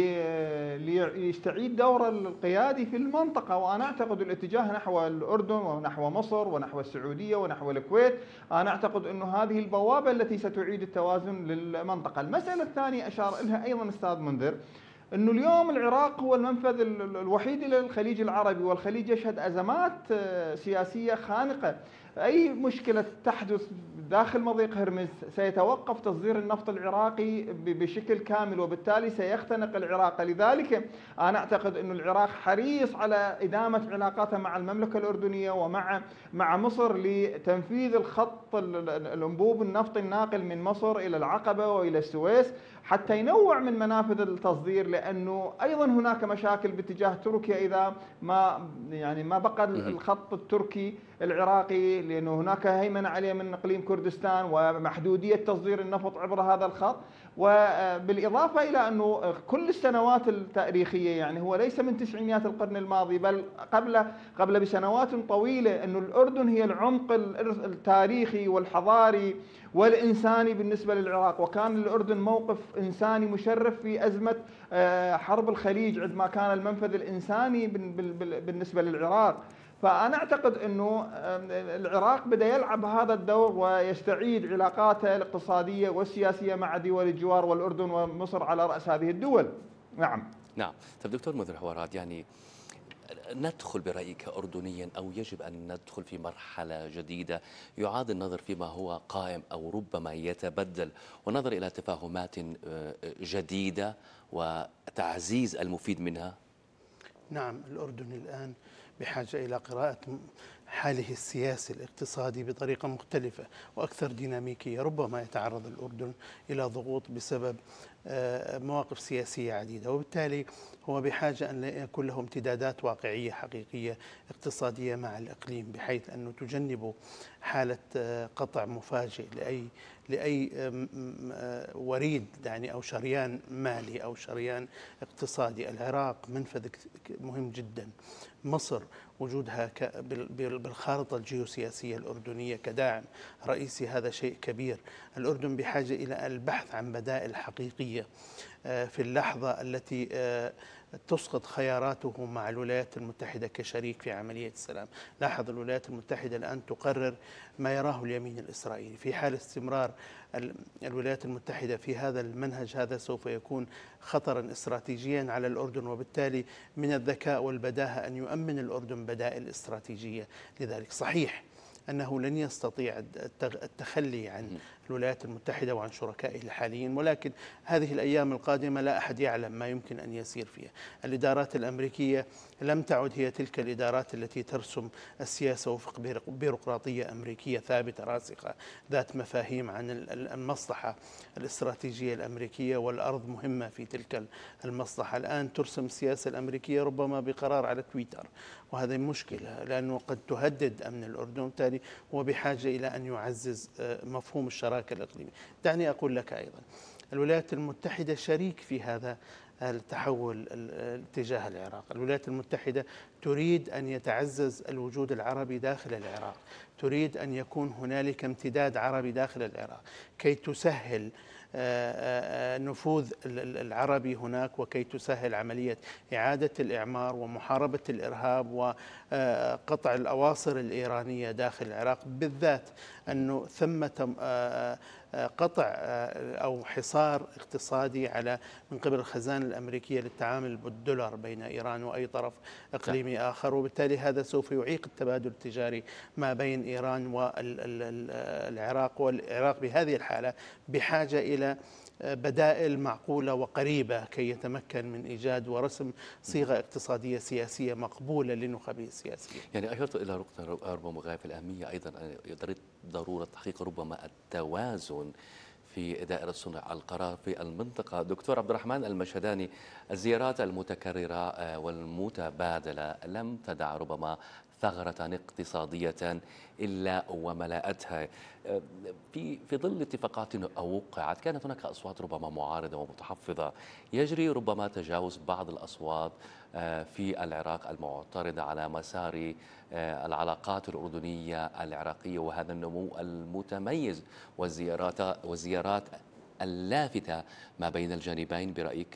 ليستعيد دوره القيادي في المنطقة. وأنا أعتقد الاتجاه نحو الأردن ونحو مصر ونحو السعودية ونحو الكويت، أنا أعتقد أنه هذه البوابة التي ستعيد التوازن للمنطقة. المسألة الثانية أشار لها أيضا أستاذ منذر، أنه اليوم العراق هو المنفذ الوحيد إلى الخليج العربي، والخليج يشهد أزمات سياسية خانقة. أي مشكلة تحدث داخل مضيق هرمز سيتوقف تصدير النفط العراقي بشكل كامل، وبالتالي سيختنق العراق. لذلك أنا أعتقد أن العراق حريص على إدامة علاقاته مع المملكة الأردنية ومع مصر لتنفيذ الخط الأنبوب النفط الناقل من مصر إلى العقبة وإلى السويس حتى ينوع من منافذ التصدير، لأنه أيضا هناك مشاكل باتجاه تركيا إذا ما بقى الخط التركي العراقي، لأنه هناك هيمنة عليه من إقليم كردستان ومحدودية تصدير النفط عبر هذا الخط. وبالإضافة إلى أنه كل السنوات التاريخية، يعني هو ليس من تسعينيات القرن الماضي بل قبل بسنوات طويلة، أنه الأردن هي العمق التاريخي والحضاري والإنساني بالنسبة للعراق، وكان للأردن موقف إنساني مشرف في أزمة حرب الخليج عندما كان المنفذ الإنساني بالنسبة للعراق. فأنا أعتقد أنه العراق بدأ يلعب هذا الدور ويستعيد علاقاته الاقتصادية والسياسية مع دول الجوار والأردن ومصر على رأس هذه الدول. نعم. طيب دكتور منذر حوارات، يعني ندخل برأيك أردنيا أو يجب أن ندخل في مرحلة جديدة يعاد النظر فيما هو قائم أو ربما يتبدل ونظر إلى تفاهمات جديدة وتعزيز المفيد منها؟ نعم، الأردن الآن بحاجة إلى قراءة حاله السياسي الاقتصادي بطريقة مختلفة وأكثر ديناميكية. ربما يتعرض الأردن إلى ضغوط بسبب مواقف سياسية عديدة، وبالتالي هو بحاجة أن يكون له امتدادات واقعية حقيقية اقتصادية مع الإقليم، بحيث أنه تجنب حالة قطع مفاجئ لأي وريد يعني أو شريان مالي أو شريان اقتصادي. العراق منفذ مهم جدا، مصر وجودها بالخارطة الجيوسياسية الأردنية كداعم رئيسي هذا شيء كبير. الأردن بحاجة إلى البحث عن بدائل حقيقية في اللحظة التي تسقط خياراته مع الولايات المتحدة كشريك في عملية السلام. لاحظ الولايات المتحدة الآن تقرر ما يراه اليمين الإسرائيلي. في حال استمرار الولايات المتحدة في هذا المنهج هذا سوف يكون خطرا استراتيجيا على الأردن، وبالتالي من الذكاء والبداهة أن يؤمن الأردن بدائل استراتيجية. لذلك صحيح أنه لن يستطيع التخلي عن الولايات المتحدة وعن شركائه الحاليين، ولكن هذه الأيام القادمة لا أحد يعلم ما يمكن أن يسير فيها. الإدارات الأمريكية لم تعد هي تلك الإدارات التي ترسم السياسة وفق بيروقراطية أمريكية ثابتة راسخة ذات مفاهيم عن المصلحة الاستراتيجية الأمريكية، والأرض مهمة في تلك المصلحة. الآن ترسم السياسة الأمريكية ربما بقرار على تويتر، وهذه مشكلة لأنه قد تهدد أمن الأردن، وبالتالي هو بحاجة إلى أن يعزز مفهوم الشراكة الإقليمية. دعني أقول لك أيضا الولايات المتحدة شريك في هذا التحول تجاه العراق. الولايات المتحدة تريد أن يتعزز الوجود العربي داخل العراق، تريد أن يكون هنالك امتداد عربي داخل العراق كي تسهل نفوذ العربي هناك، وكي تسهل عملية إعادة الإعمار ومحاربة الإرهاب وقطع الأواصر الإيرانية داخل العراق، بالذات أنه ثمة قطع أو حصار اقتصادي من قبل الخزانة الأمريكية للتعامل بالدولار بين إيران وأي طرف إقليمي آخر، وبالتالي هذا سوف يعيق التبادل التجاري ما بين إيران والعراق. والعراق بهذه الحالة بحاجة إلى بدائل معقولة وقريبة كي يتمكن من إيجاد ورسم صيغة اقتصادية سياسية مقبولة للنخبه السياسية. يعني أشرت إلى نقطة ربما غاية في الأهمية أيضا، ضرورة تحقيق ربما التوازن في دائرة صنع القرار في المنطقة. دكتور عبد الرحمن المشهداني، الزيارات المتكررة والمتبادلة لم تدع ربما ثغرة اقتصادية إلا وملأتها. في ظل اتفاقات أوقعت كانت هناك أصوات ربما معارضة ومتحفظة، يجري ربما تجاوز بعض الأصوات في العراق المعترضة على مسار العلاقات الأردنية العراقية وهذا النمو المتميز والزيارات اللافتة ما بين الجانبين برأيك؟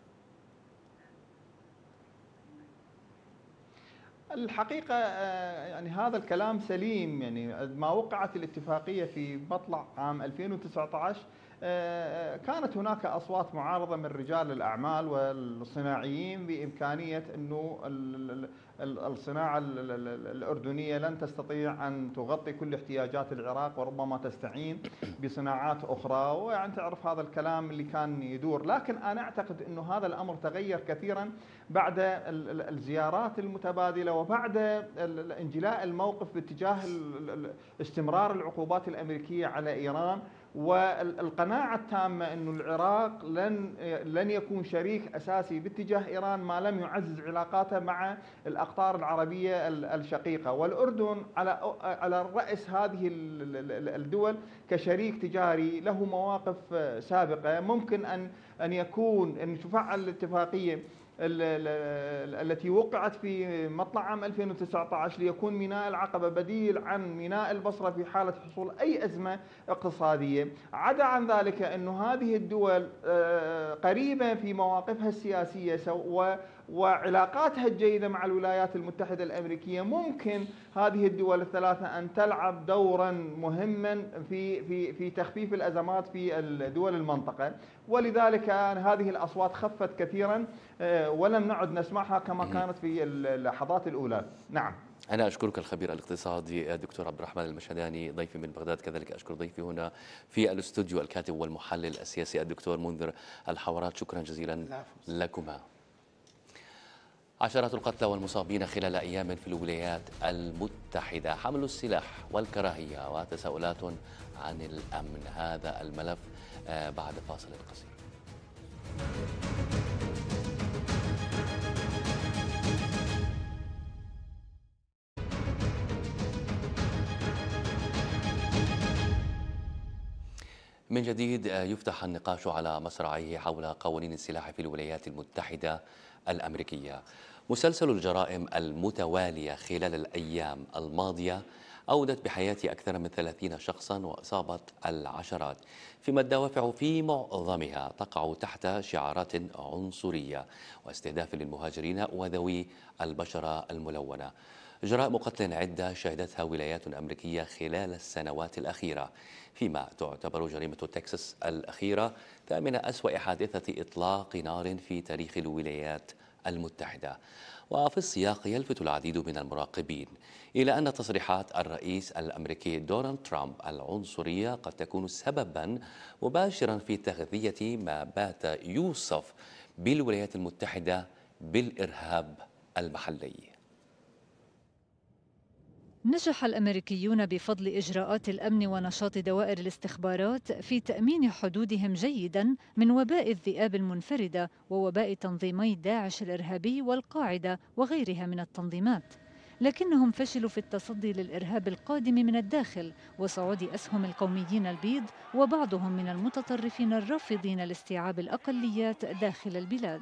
الحقيقة يعني هذا الكلام سليم. يعني ما وقعت الاتفاقية في مطلع عام 2019 كانت هناك أصوات معارضة من رجال الأعمال والصناعيين بإمكانية أنه الصناعة الأردنية لن تستطيع أن تغطي كل احتياجات العراق وربما تستعين بصناعات أخرى، ويعني تعرف هذا الكلام اللي كان يدور. لكن أنا أعتقد أنه هذا الأمر تغير كثيرا بعد الزيارات المتبادلة وبعد انجلاء الموقف باتجاه استمرار العقوبات الأمريكية على إيران، والقناعة التامة أن العراق لن يكون شريك أساسي باتجاه إيران ما لم يعزز علاقاته مع الأقطار العربية الشقيقة. والأردن على رأس هذه الدول كشريك تجاري له مواقف سابقة، ممكن أن يكون أن تفعل الاتفاقية التي وقعت في مطلع عام 2019 ليكون ميناء العقبة بديل عن ميناء البصرة في حالة حصول أي أزمة اقتصادية. عدا عن ذلك أن هذه الدول قريبة في مواقفها السياسية وعلاقاتها الجيدة مع الولايات المتحدة الأمريكية، ممكن هذه الدول الثلاثة أن تلعب دورا مهما في تخفيف الأزمات في الدول المنطقة. ولذلك هذه الأصوات خفت كثيرا ولم نعد نسمعها كما كانت في اللحظات الأولى. نعم. أنا أشكرك الخبير الاقتصادي الدكتور عبد الرحمن المشهداني ضيفي من بغداد، كذلك أشكر ضيفي هنا في الاستوديو الكاتب والمحلل السياسي الدكتور منذر الحورات. شكرا جزيلا لكما. عشرات القتلى والمصابين خلال أيام في الولايات المتحدة، حمل السلاح والكراهية وتساؤلات عن الأمن. هذا الملف بعد فاصل قصير. من جديد يفتح النقاش على مصراعيه حول قوانين السلاح في الولايات المتحدة الأمريكية. مسلسل الجرائم المتوالية خلال الأيام الماضية أودت بحياة أكثر من 30 شخصا وإصابة العشرات، فيما الدوافع في معظمها تقع تحت شعارات عنصرية واستهداف للمهاجرين وذوي البشرة الملونة. جرائم قتل عدة شهدتها ولايات أمريكية خلال السنوات الأخيرة، فيما تعتبر جريمة تكساس الأخيرة ثامن أسوأ حادثة إطلاق نار في تاريخ الولايات المتحدة. وفي السياق يلفت العديد من المراقبين إلى أن تصريحات الرئيس الأمريكي دونالد ترامب العنصرية قد تكون سببا مباشرا في تغذية ما بات يوصف بالولايات المتحدة بالإرهاب المحلي. نجح الأمريكيون بفضل إجراءات الأمن ونشاط دوائر الاستخبارات في تأمين حدودهم جيداً من وباء الذئاب المنفردة ووباء تنظيمي داعش الإرهابي والقاعدة وغيرها من التنظيمات، لكنهم فشلوا في التصدي للإرهاب القادم من الداخل وصعود أسهم القوميين البيض وبعضهم من المتطرفين الرافضين لاستيعاب الأقليات داخل البلاد.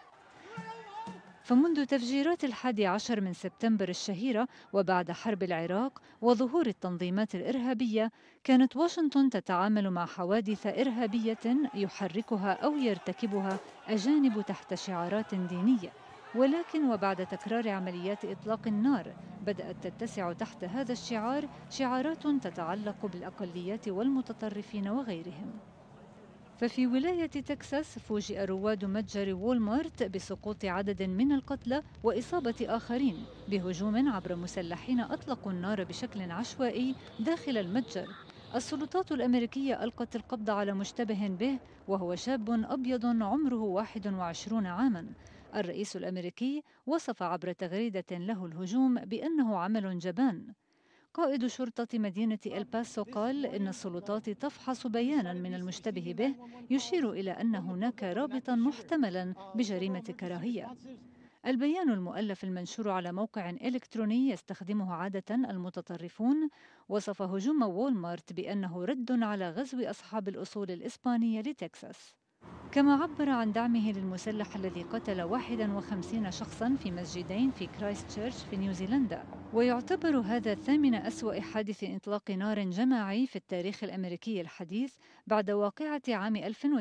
فمنذ تفجيرات 11 من سبتمبر الشهيرة وبعد حرب العراق وظهور التنظيمات الإرهابية، كانت واشنطن تتعامل مع حوادث إرهابية يحركها أو يرتكبها أجانب تحت شعارات دينية، ولكن وبعد تكرار عمليات إطلاق النار بدأت تتسع تحت هذا الشعار شعارات تتعلق بالأقليات والمتطرفين وغيرهم. ففي ولاية تكساس فوجئ رواد متجر وولمارت بسقوط عدد من القتلى وإصابة آخرين بهجوم عبر مسلحين أطلقوا النار بشكل عشوائي داخل المتجر. السلطات الأمريكية ألقت القبض على مشتبه به وهو شاب أبيض عمره 21 عاماً. الرئيس الأمريكي وصف عبر تغريدة له الهجوم بأنه عمل جبان. قائد شرطة مدينة الباسو قال إن السلطات تفحص بياناً من المشتبه به يشير إلى أن هناك رابطاً محتملاً بجريمة كراهية. البيان المؤلف المنشور على موقع إلكتروني يستخدمه عادة المتطرفون وصف هجوم وولمارت بأنه رد على غزو أصحاب الأصول الإسبانية لتكساس. كما عبر عن دعمه للمسلح الذي قتل 51 شخصاً في مسجدين في كرايست تشيرش في نيوزيلندا، ويعتبر هذا ثامن أسوأ حادث إطلاق نار جماعي في التاريخ الأمريكي الحديث بعد واقعة عام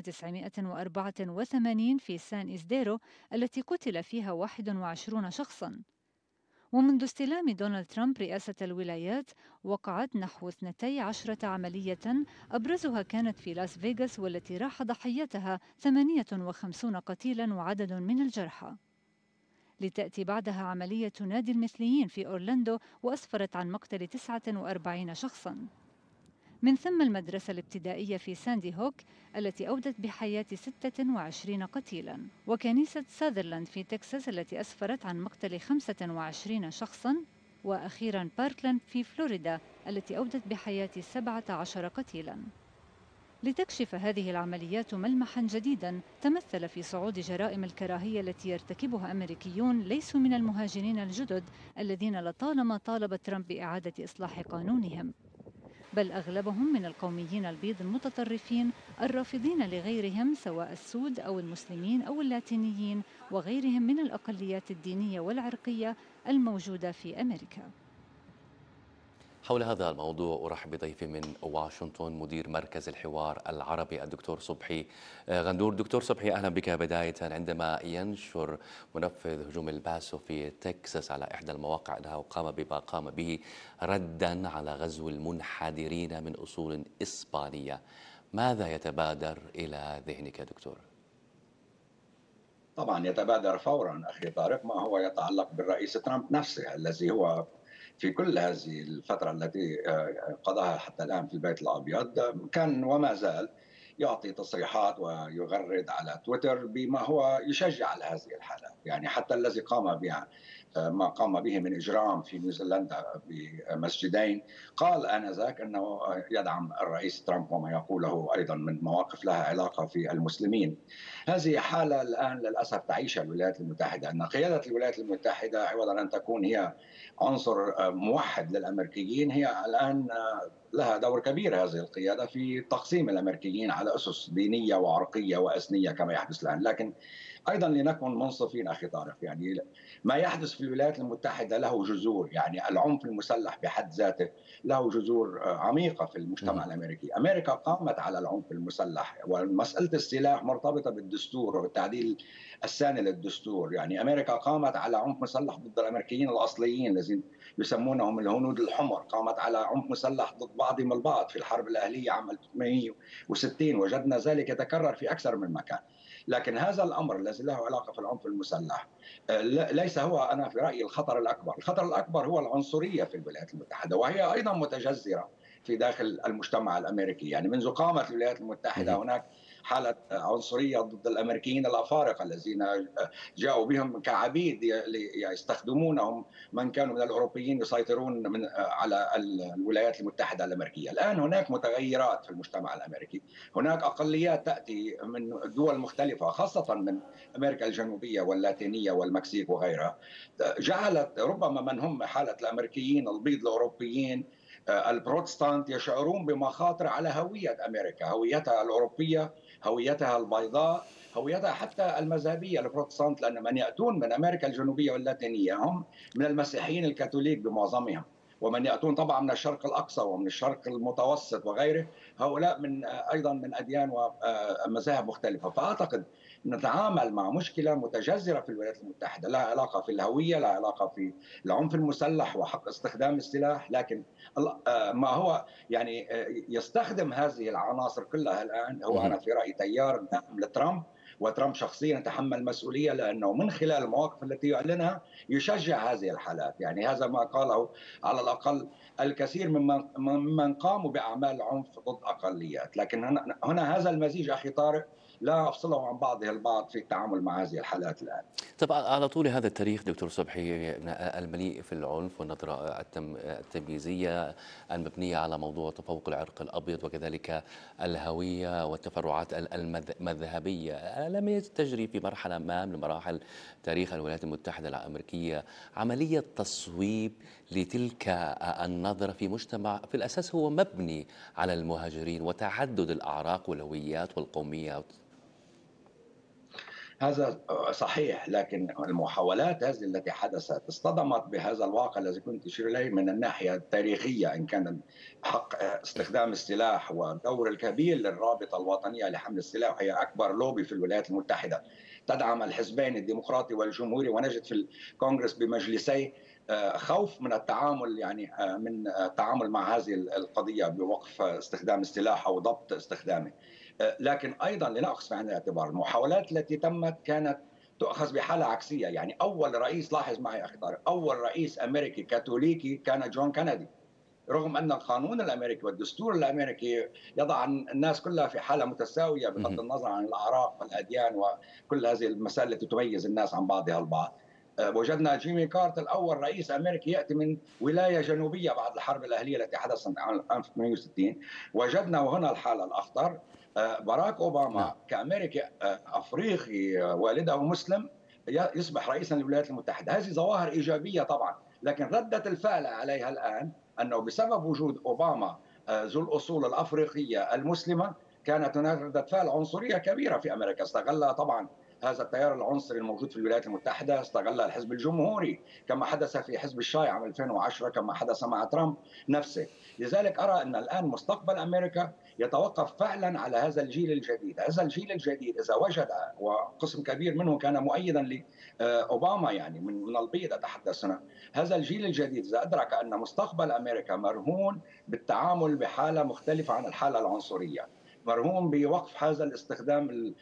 1984 في سان إيزديرو التي قتل فيها 21 شخصاً. ومنذ استلام دونالد ترامب رئاسة الولايات وقعت نحو 12 عملية، أبرزها كانت في لاس فيغاس والتي راح ضحيتها 58 قتيلا وعدد من الجرحى، لتأتي بعدها عملية نادي المثليين في أورلاندو وأسفرت عن مقتل 49 شخصا. من ثم المدرسة الابتدائية في ساندي هوك التي أودت بحياة 26 قتيلاً، وكنيسة ساذرلاند في تكساس التي أسفرت عن مقتل 25 شخصاً، وأخيراً باركلاند في فلوريدا التي أودت بحياة 17 قتيلاً. لتكشف هذه العمليات ملمحاً جديداً تمثل في صعود جرائم الكراهية التي يرتكبها أمريكيون ليسوا من المهاجرين الجدد الذين لطالما طالب ترامب بإعادة إصلاح قانونهم، بل أغلبهم من القوميين البيض المتطرفين الرافضين لغيرهم سواء السود أو المسلمين أو اللاتينيين وغيرهم من الأقليات الدينية والعرقية الموجودة في أمريكا. حول هذا الموضوع أرحب بضيفي من واشنطن مدير مركز الحوار العربي الدكتور صبحي غندور. دكتور صبحي، أهلا بك. بداية، عندما ينشر منفذ هجوم الباسو في تكساس على إحدى المواقع أنه قام بما قام به ردا على غزو المنحدرين من أصول إسبانية، ماذا يتبادر إلى ذهنك دكتور؟ طبعا يتبادر فورا أخي طارق ما هو يتعلق بالرئيس ترامب نفسه الذي هو في كل هذه الفترة التي قضاها حتى الآن في البيت الأبيض كان وما زال يعطي تصريحات ويغرد على تويتر بما هو يشجع على هذه الحالات. يعني حتى الذي قام بها ما قام به من إجرام في نيوزيلندا بمسجدين قال آنذاك أنه يدعم الرئيس ترامب وما يقوله أيضا من مواقف لها علاقة في المسلمين. هذه حالة الآن للأسف تعيشها الولايات المتحدة، أن قيادة الولايات المتحدة عوضا أن تكون هي عنصر موحد للأمريكيين، هي الآن لها دور كبير هذه القيادة في تقسيم الأمريكيين على أسس دينية وعرقية وأثنية كما يحدث الآن. لكن أيضا لنكن منصفين أخي طارق، يعني ما يحدث في الولايات المتحدة له جذور، يعني العنف المسلح بحد ذاته له جذور عميقة في المجتمع الأمريكي. أمريكا قامت على العنف المسلح، ومسألة السلاح مرتبطة بالدستور والتعديل الثاني للدستور. يعني أمريكا قامت على عنف مسلح ضد الأمريكيين الأصليين الذين يسمونهم الهنود الحمر، قامت على عنف مسلح ضد بعضهم البعض في الحرب الأهلية عام 1860. وجدنا ذلك يتكرر في أكثر من مكان. لكن هذا الأمر الذي له علاقة في العنف المسلح ليس هو أنا في رأيي الخطر الأكبر. الخطر الأكبر هو العنصرية في الولايات المتحدة، وهي أيضا متجذرة في داخل المجتمع الأمريكي. يعني منذ قامت الولايات المتحدة هناك حالة عنصرية ضد الأمريكيين الأفارقة الذين جاءوا بهم كعبيد يستخدمونهم من كانوا من الأوروبيين يسيطرون على الولايات المتحدة الأمريكية. الآن هناك متغيرات في المجتمع الأمريكي، هناك أقليات تأتي من دول مختلفة خاصة من أمريكا الجنوبية واللاتينية والمكسيك وغيرها، جعلت ربما من هم حالة الأمريكيين البيض الأوروبيين البروتستانت يشعرون بمخاطر على هوية أمريكا، هويتها الأوروبية، هويتها البيضاء، هويتها حتى المذهبية البروتستانت، لأن من يأتون من أمريكا الجنوبية واللاتينية هم من المسيحيين الكاثوليك بمعظمهم، ومن يأتون طبعا من الشرق الأقصى ومن الشرق المتوسط وغيره، هؤلاء من أيضا من أديان ومذاهب مختلفة. فأعتقد نتعامل مع مشكلة متجذرة في الولايات المتحدة، لها علاقة في الهوية، لها علاقة في العنف المسلح وحق استخدام السلاح، لكن ما هو يعني يستخدم هذه العناصر كلها الآن هو أنا في رأيي تيار لترامب، وترامب شخصيا يتحمل مسؤولية لأنه من خلال المواقف التي يعلنها يشجع هذه الحالات. يعني هذا ما قاله على الأقل الكثير ممن قاموا بأعمال عنف ضد أقليات. لكن هنا هذا المزيج أخي طارق لا أفصله عن بعضه البعض في التعامل مع هذه الحالات الآن. طب على طول هذا التاريخ دكتور صبحي المليء في العنف والنظرة التمييزية المبنية على موضوع تفوق العرق الأبيض وكذلك الهوية والتفرعات المذهبية، لم تجري في مرحلة ما من مراحل تاريخ الولايات المتحدة الأمريكية عملية تصويب لتلك النظرة في مجتمع في الأساس هو مبني على المهاجرين وتعدد الأعراق والهويات والقوميات؟ هذا صحيح، لكن المحاولات هذه التي حدثت اصطدمت بهذا الواقع الذي كنت أشير إليه من الناحية التاريخية، إن كان حق استخدام السلاح والدور الكبير للرابطة الوطنية لحمل السلاح، وهي أكبر لوبي في الولايات المتحدة تدعم الحزبين الديمقراطي والجمهوري، ونجد في الكونغرس بمجلسي خوف من التعامل، يعني من التعامل مع هذه القضية بوقف استخدام السلاح أو ضبط استخدامه. لكن أيضا لنأخذ في عين الاعتبار المحاولات التي تمت كانت تؤخذ بحالة عكسية. يعني أول رئيس، لاحظ معي أخي طارق، أول رئيس أمريكي كاثوليكي كان جون كينيدي، رغم أن القانون الأمريكي والدستور الأمريكي يضع الناس كلها في حالة متساوية بغض النظر عن الأعراق والأديان وكل هذه المسائل التي تميز الناس عن بعضها البعض. وجدنا جيمي كارتر أول رئيس أمريكي يأتي من ولاية جنوبية بعد الحرب الأهلية التي حدثت عام 1860. وجدنا وهنا الحالة الأخطر باراك أوباما كأمريكي أفريقي والده مسلم يصبح رئيسا للولايات المتحدة. هذه ظواهر إيجابية طبعا، لكن ردة الفعل عليها الآن أنه بسبب وجود أوباما ذو الأصول الأفريقية المسلمة كانت هناك ردة فعل عنصرية كبيرة في أمريكا، استغلها طبعا هذا التيار العنصري الموجود في الولايات المتحدة، استغل الحزب الجمهوري كما حدث في حزب الشاي عام 2010 كما حدث مع ترامب نفسه. لذلك أرى أن الآن مستقبل أمريكا يتوقف فعلا على هذا الجيل الجديد. هذا الجيل الجديد إذا وجد، وقسم كبير منه كان مؤيدا لأوباما، يعني من البيض أتحدث هنا، هذا الجيل الجديد إذا أدرك أن مستقبل أمريكا مرهون بالتعامل بحالة مختلفة عن الحالة العنصرية، مرهون بوقف هذا الاستخدام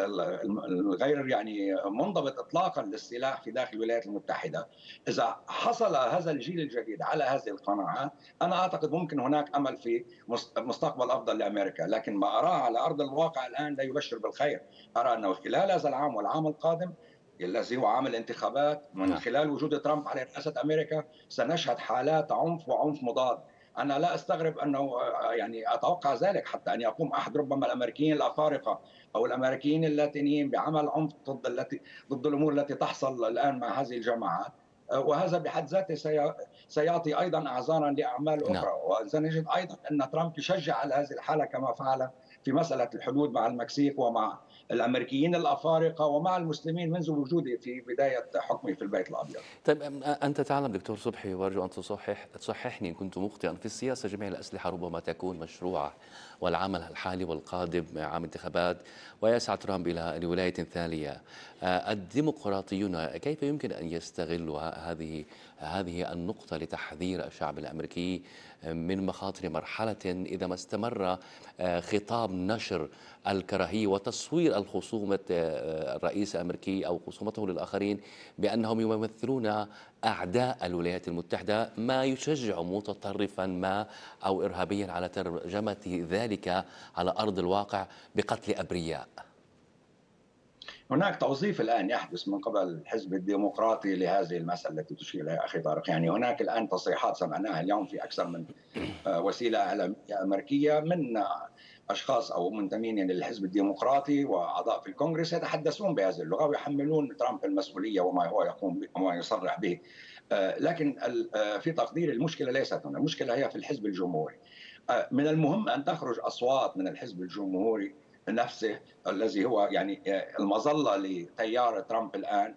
الغير يعني منضبط اطلاقا للسلاح في داخل الولايات المتحدة، اذا حصل هذا الجيل الجديد على هذه القناعة انا اعتقد ممكن هناك امل في مستقبل افضل لامريكا. لكن ما اراه على ارض الواقع الان لا يبشر بالخير. ارى انه خلال هذا العام والعام القادم الذي هو عام الانتخابات، من خلال وجود ترامب على رئاسة امريكا سنشهد حالات عنف وعنف مضاد. أنا لا أستغرب أنه يعني أتوقع ذلك حتى أن يقوم أحد ربما الأمريكيين الأفارقة أو الأمريكيين اللاتينيين بعمل عنف ضد الأمور التي تحصل الآن مع هذه الجماعات، وهذا بحد ذاته سيعطي أيضا أعذارا لأعمال أخرى. وسنجد أيضا أن ترامب يشجع على هذه الحالة كما فعل في مسألة الحدود مع المكسيك ومع الأمريكيين الأفارقة ومع المسلمين منذ وجودي في بداية حكمي في البيت الأبيض. طيب أنت تعلم دكتور صبحي، وأرجو أن تصححني إن كنت مخطئا، في السياسة جميع الأسلحة ربما تكون مشروعة، والعمل الحالي والقادم عام انتخابات ويسعى ترامب إلى ولاية ثانية. الديمقراطيون كيف يمكن أن يستغلوا هذه النقطة لتحذير الشعب الأمريكي من مخاطر مرحلة إذا ما استمر خطاب نشر الكراهية وتصوير الخصومة الرئيس الأمريكي أو خصومته للآخرين بأنهم يمثلون أعداء الولايات المتحدة، ما يشجع متطرفا ما أو إرهابيا على ترجمة ذلك على أرض الواقع بقتل أبرياء. هناك توظيف الآن يحدث من قبل الحزب الديمقراطي لهذه المسألة التي تشير إليها أخي طارق. يعني هناك الآن تصريحات سمعناها اليوم في أكثر من وسيلة إعلامية أمريكية من أشخاص أو منتمين للحزب الديمقراطي وأعضاء في الكونغرس يتحدثون بهذه اللغة ويحملون ترامب المسؤولية وما هو يقوم به وما يصرح به. لكن في تقدير المشكلة ليست هنا، المشكلة هي في الحزب الجمهوري. من المهم أن تخرج أصوات من الحزب الجمهوري نفسه الذي هو يعني المظلة لتيار ترامب الآن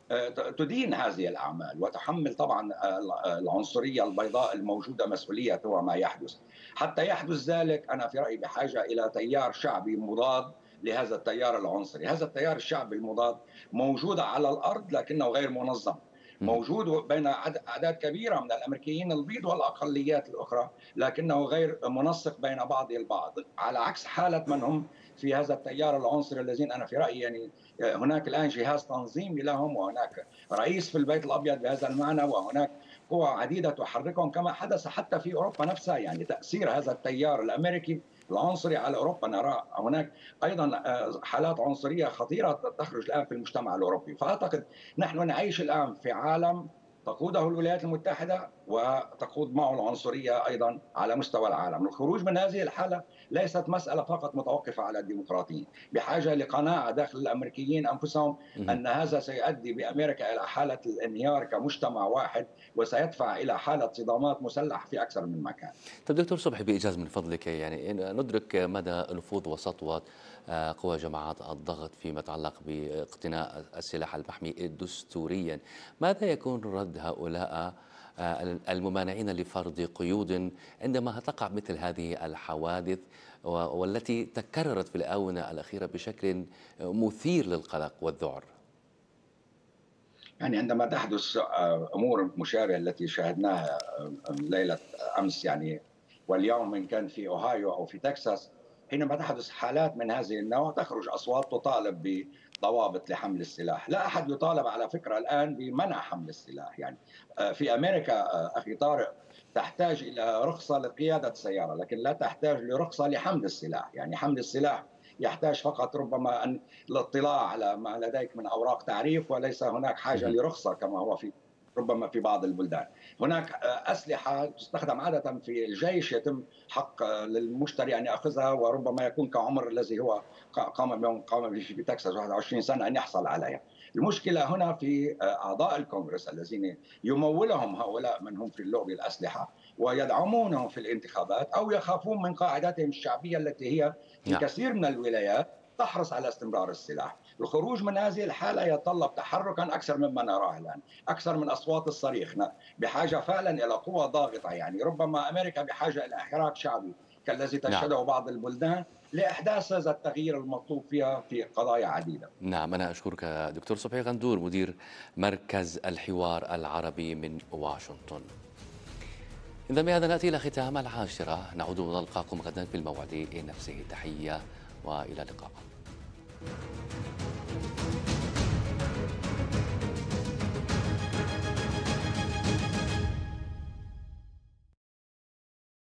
تدين هذه الأعمال وتحمل طبعا العنصرية البيضاء الموجودة مسؤولية هو ما يحدث. حتى يحدث ذلك أنا في رأيي بحاجة إلى تيار شعبي مضاد لهذا التيار العنصري. هذا التيار الشعبي المضاد موجود على الأرض لكنه غير منظم، موجود بين أعداد كبيرة من الأمريكيين البيض والأقليات الأخرى لكنه غير منسق بين بعض البعض، على عكس حالة من هم في هذا التيار العنصري الذين أنا في رأيي يعني هناك الآن جهاز تنظيمي لهم وهناك رئيس في البيت الأبيض بهذا المعنى وهناك قوى عديدة تحركهم كما حدث حتى في أوروبا نفسها. يعني تأثير هذا التيار الأمريكي العنصري على أوروبا نرى هناك أيضا حالات عنصرية خطيرة تخرج الآن في المجتمع الأوروبي. فأعتقد نحن نعيش الآن في عالم تقوده الولايات المتحدة وتقود معه العنصرية أيضا على مستوى العالم. الخروج من هذه الحالة ليست مسألة فقط متوقفة على الديمقراطيين، بحاجة لقناعة داخل الأمريكيين أنفسهم أن هذا سيؤدي بأمريكا إلى حالة الانهيار كمجتمع واحد وسيدفع إلى حالة صدامات مسلحة في أكثر من مكان. طيب دكتور صبحي بإيجاز من فضلك، يعني ندرك مدى نفوذ وسطوة قوى جماعات الضغط فيما يتعلق باقتناء السلاح المحمي دستوريا، ماذا يكون رد هؤلاء الممانعين لفرض قيود عندما تقع مثل هذه الحوادث والتي تكررت في الآونة الأخيرة بشكل مثير للقلق والذعر؟ يعني عندما تحدث أمور مشابهة التي شاهدناها ليلة أمس يعني واليوم إن كان في أوهايو أو في تكساس، حينما تحدث حالات من هذه النوع تخرج أصوات تطالب بضوابط لحمل السلاح. لا أحد يطالب على فكرة الآن بمنع حمل السلاح. يعني في أمريكا أخي طارق تحتاج إلى رخصة لقيادة سيارة لكن لا تحتاج لرخصة لحمل السلاح. يعني حمل السلاح يحتاج فقط ربما أن الاطلاع على ما لديك من أوراق تعريف وليس هناك حاجة لرخصة كما هو في ربما في بعض البلدان. هناك أسلحة تستخدم عادة في الجيش يتم حق للمشتري أن يأخذها وربما يكون كعمر الذي هو قام في تكساس 21 سنة أن يحصل عليها. المشكلة هنا في أعضاء الكونغرس الذين يمولهم هؤلاء من هم في اللعب الأسلحة ويدعمونهم في الانتخابات أو يخافون من قاعدتهم الشعبية التي هي في كثير من الولايات تحرص على استمرار السلاح. الخروج من هذه الحالة يتطلب تحركا أكثر مما نراه الآن، أكثر من أصوات الصريخ. بحاجة فعلا إلى قوة ضاغطة. يعني ربما أمريكا بحاجة إلى حراك شعبي كالذي تشهده بعض البلدان لإحداث هذا التغيير المطلوب فيها في قضايا عديدة. نعم، أنا أشكرك دكتور صبحي غندور مدير مركز الحوار العربي من واشنطن. إذا بهذا نأتي إلى ختام 10، نعود ونلقاكم غدا في الموعد نفسه. تحية وإلى اللقاء.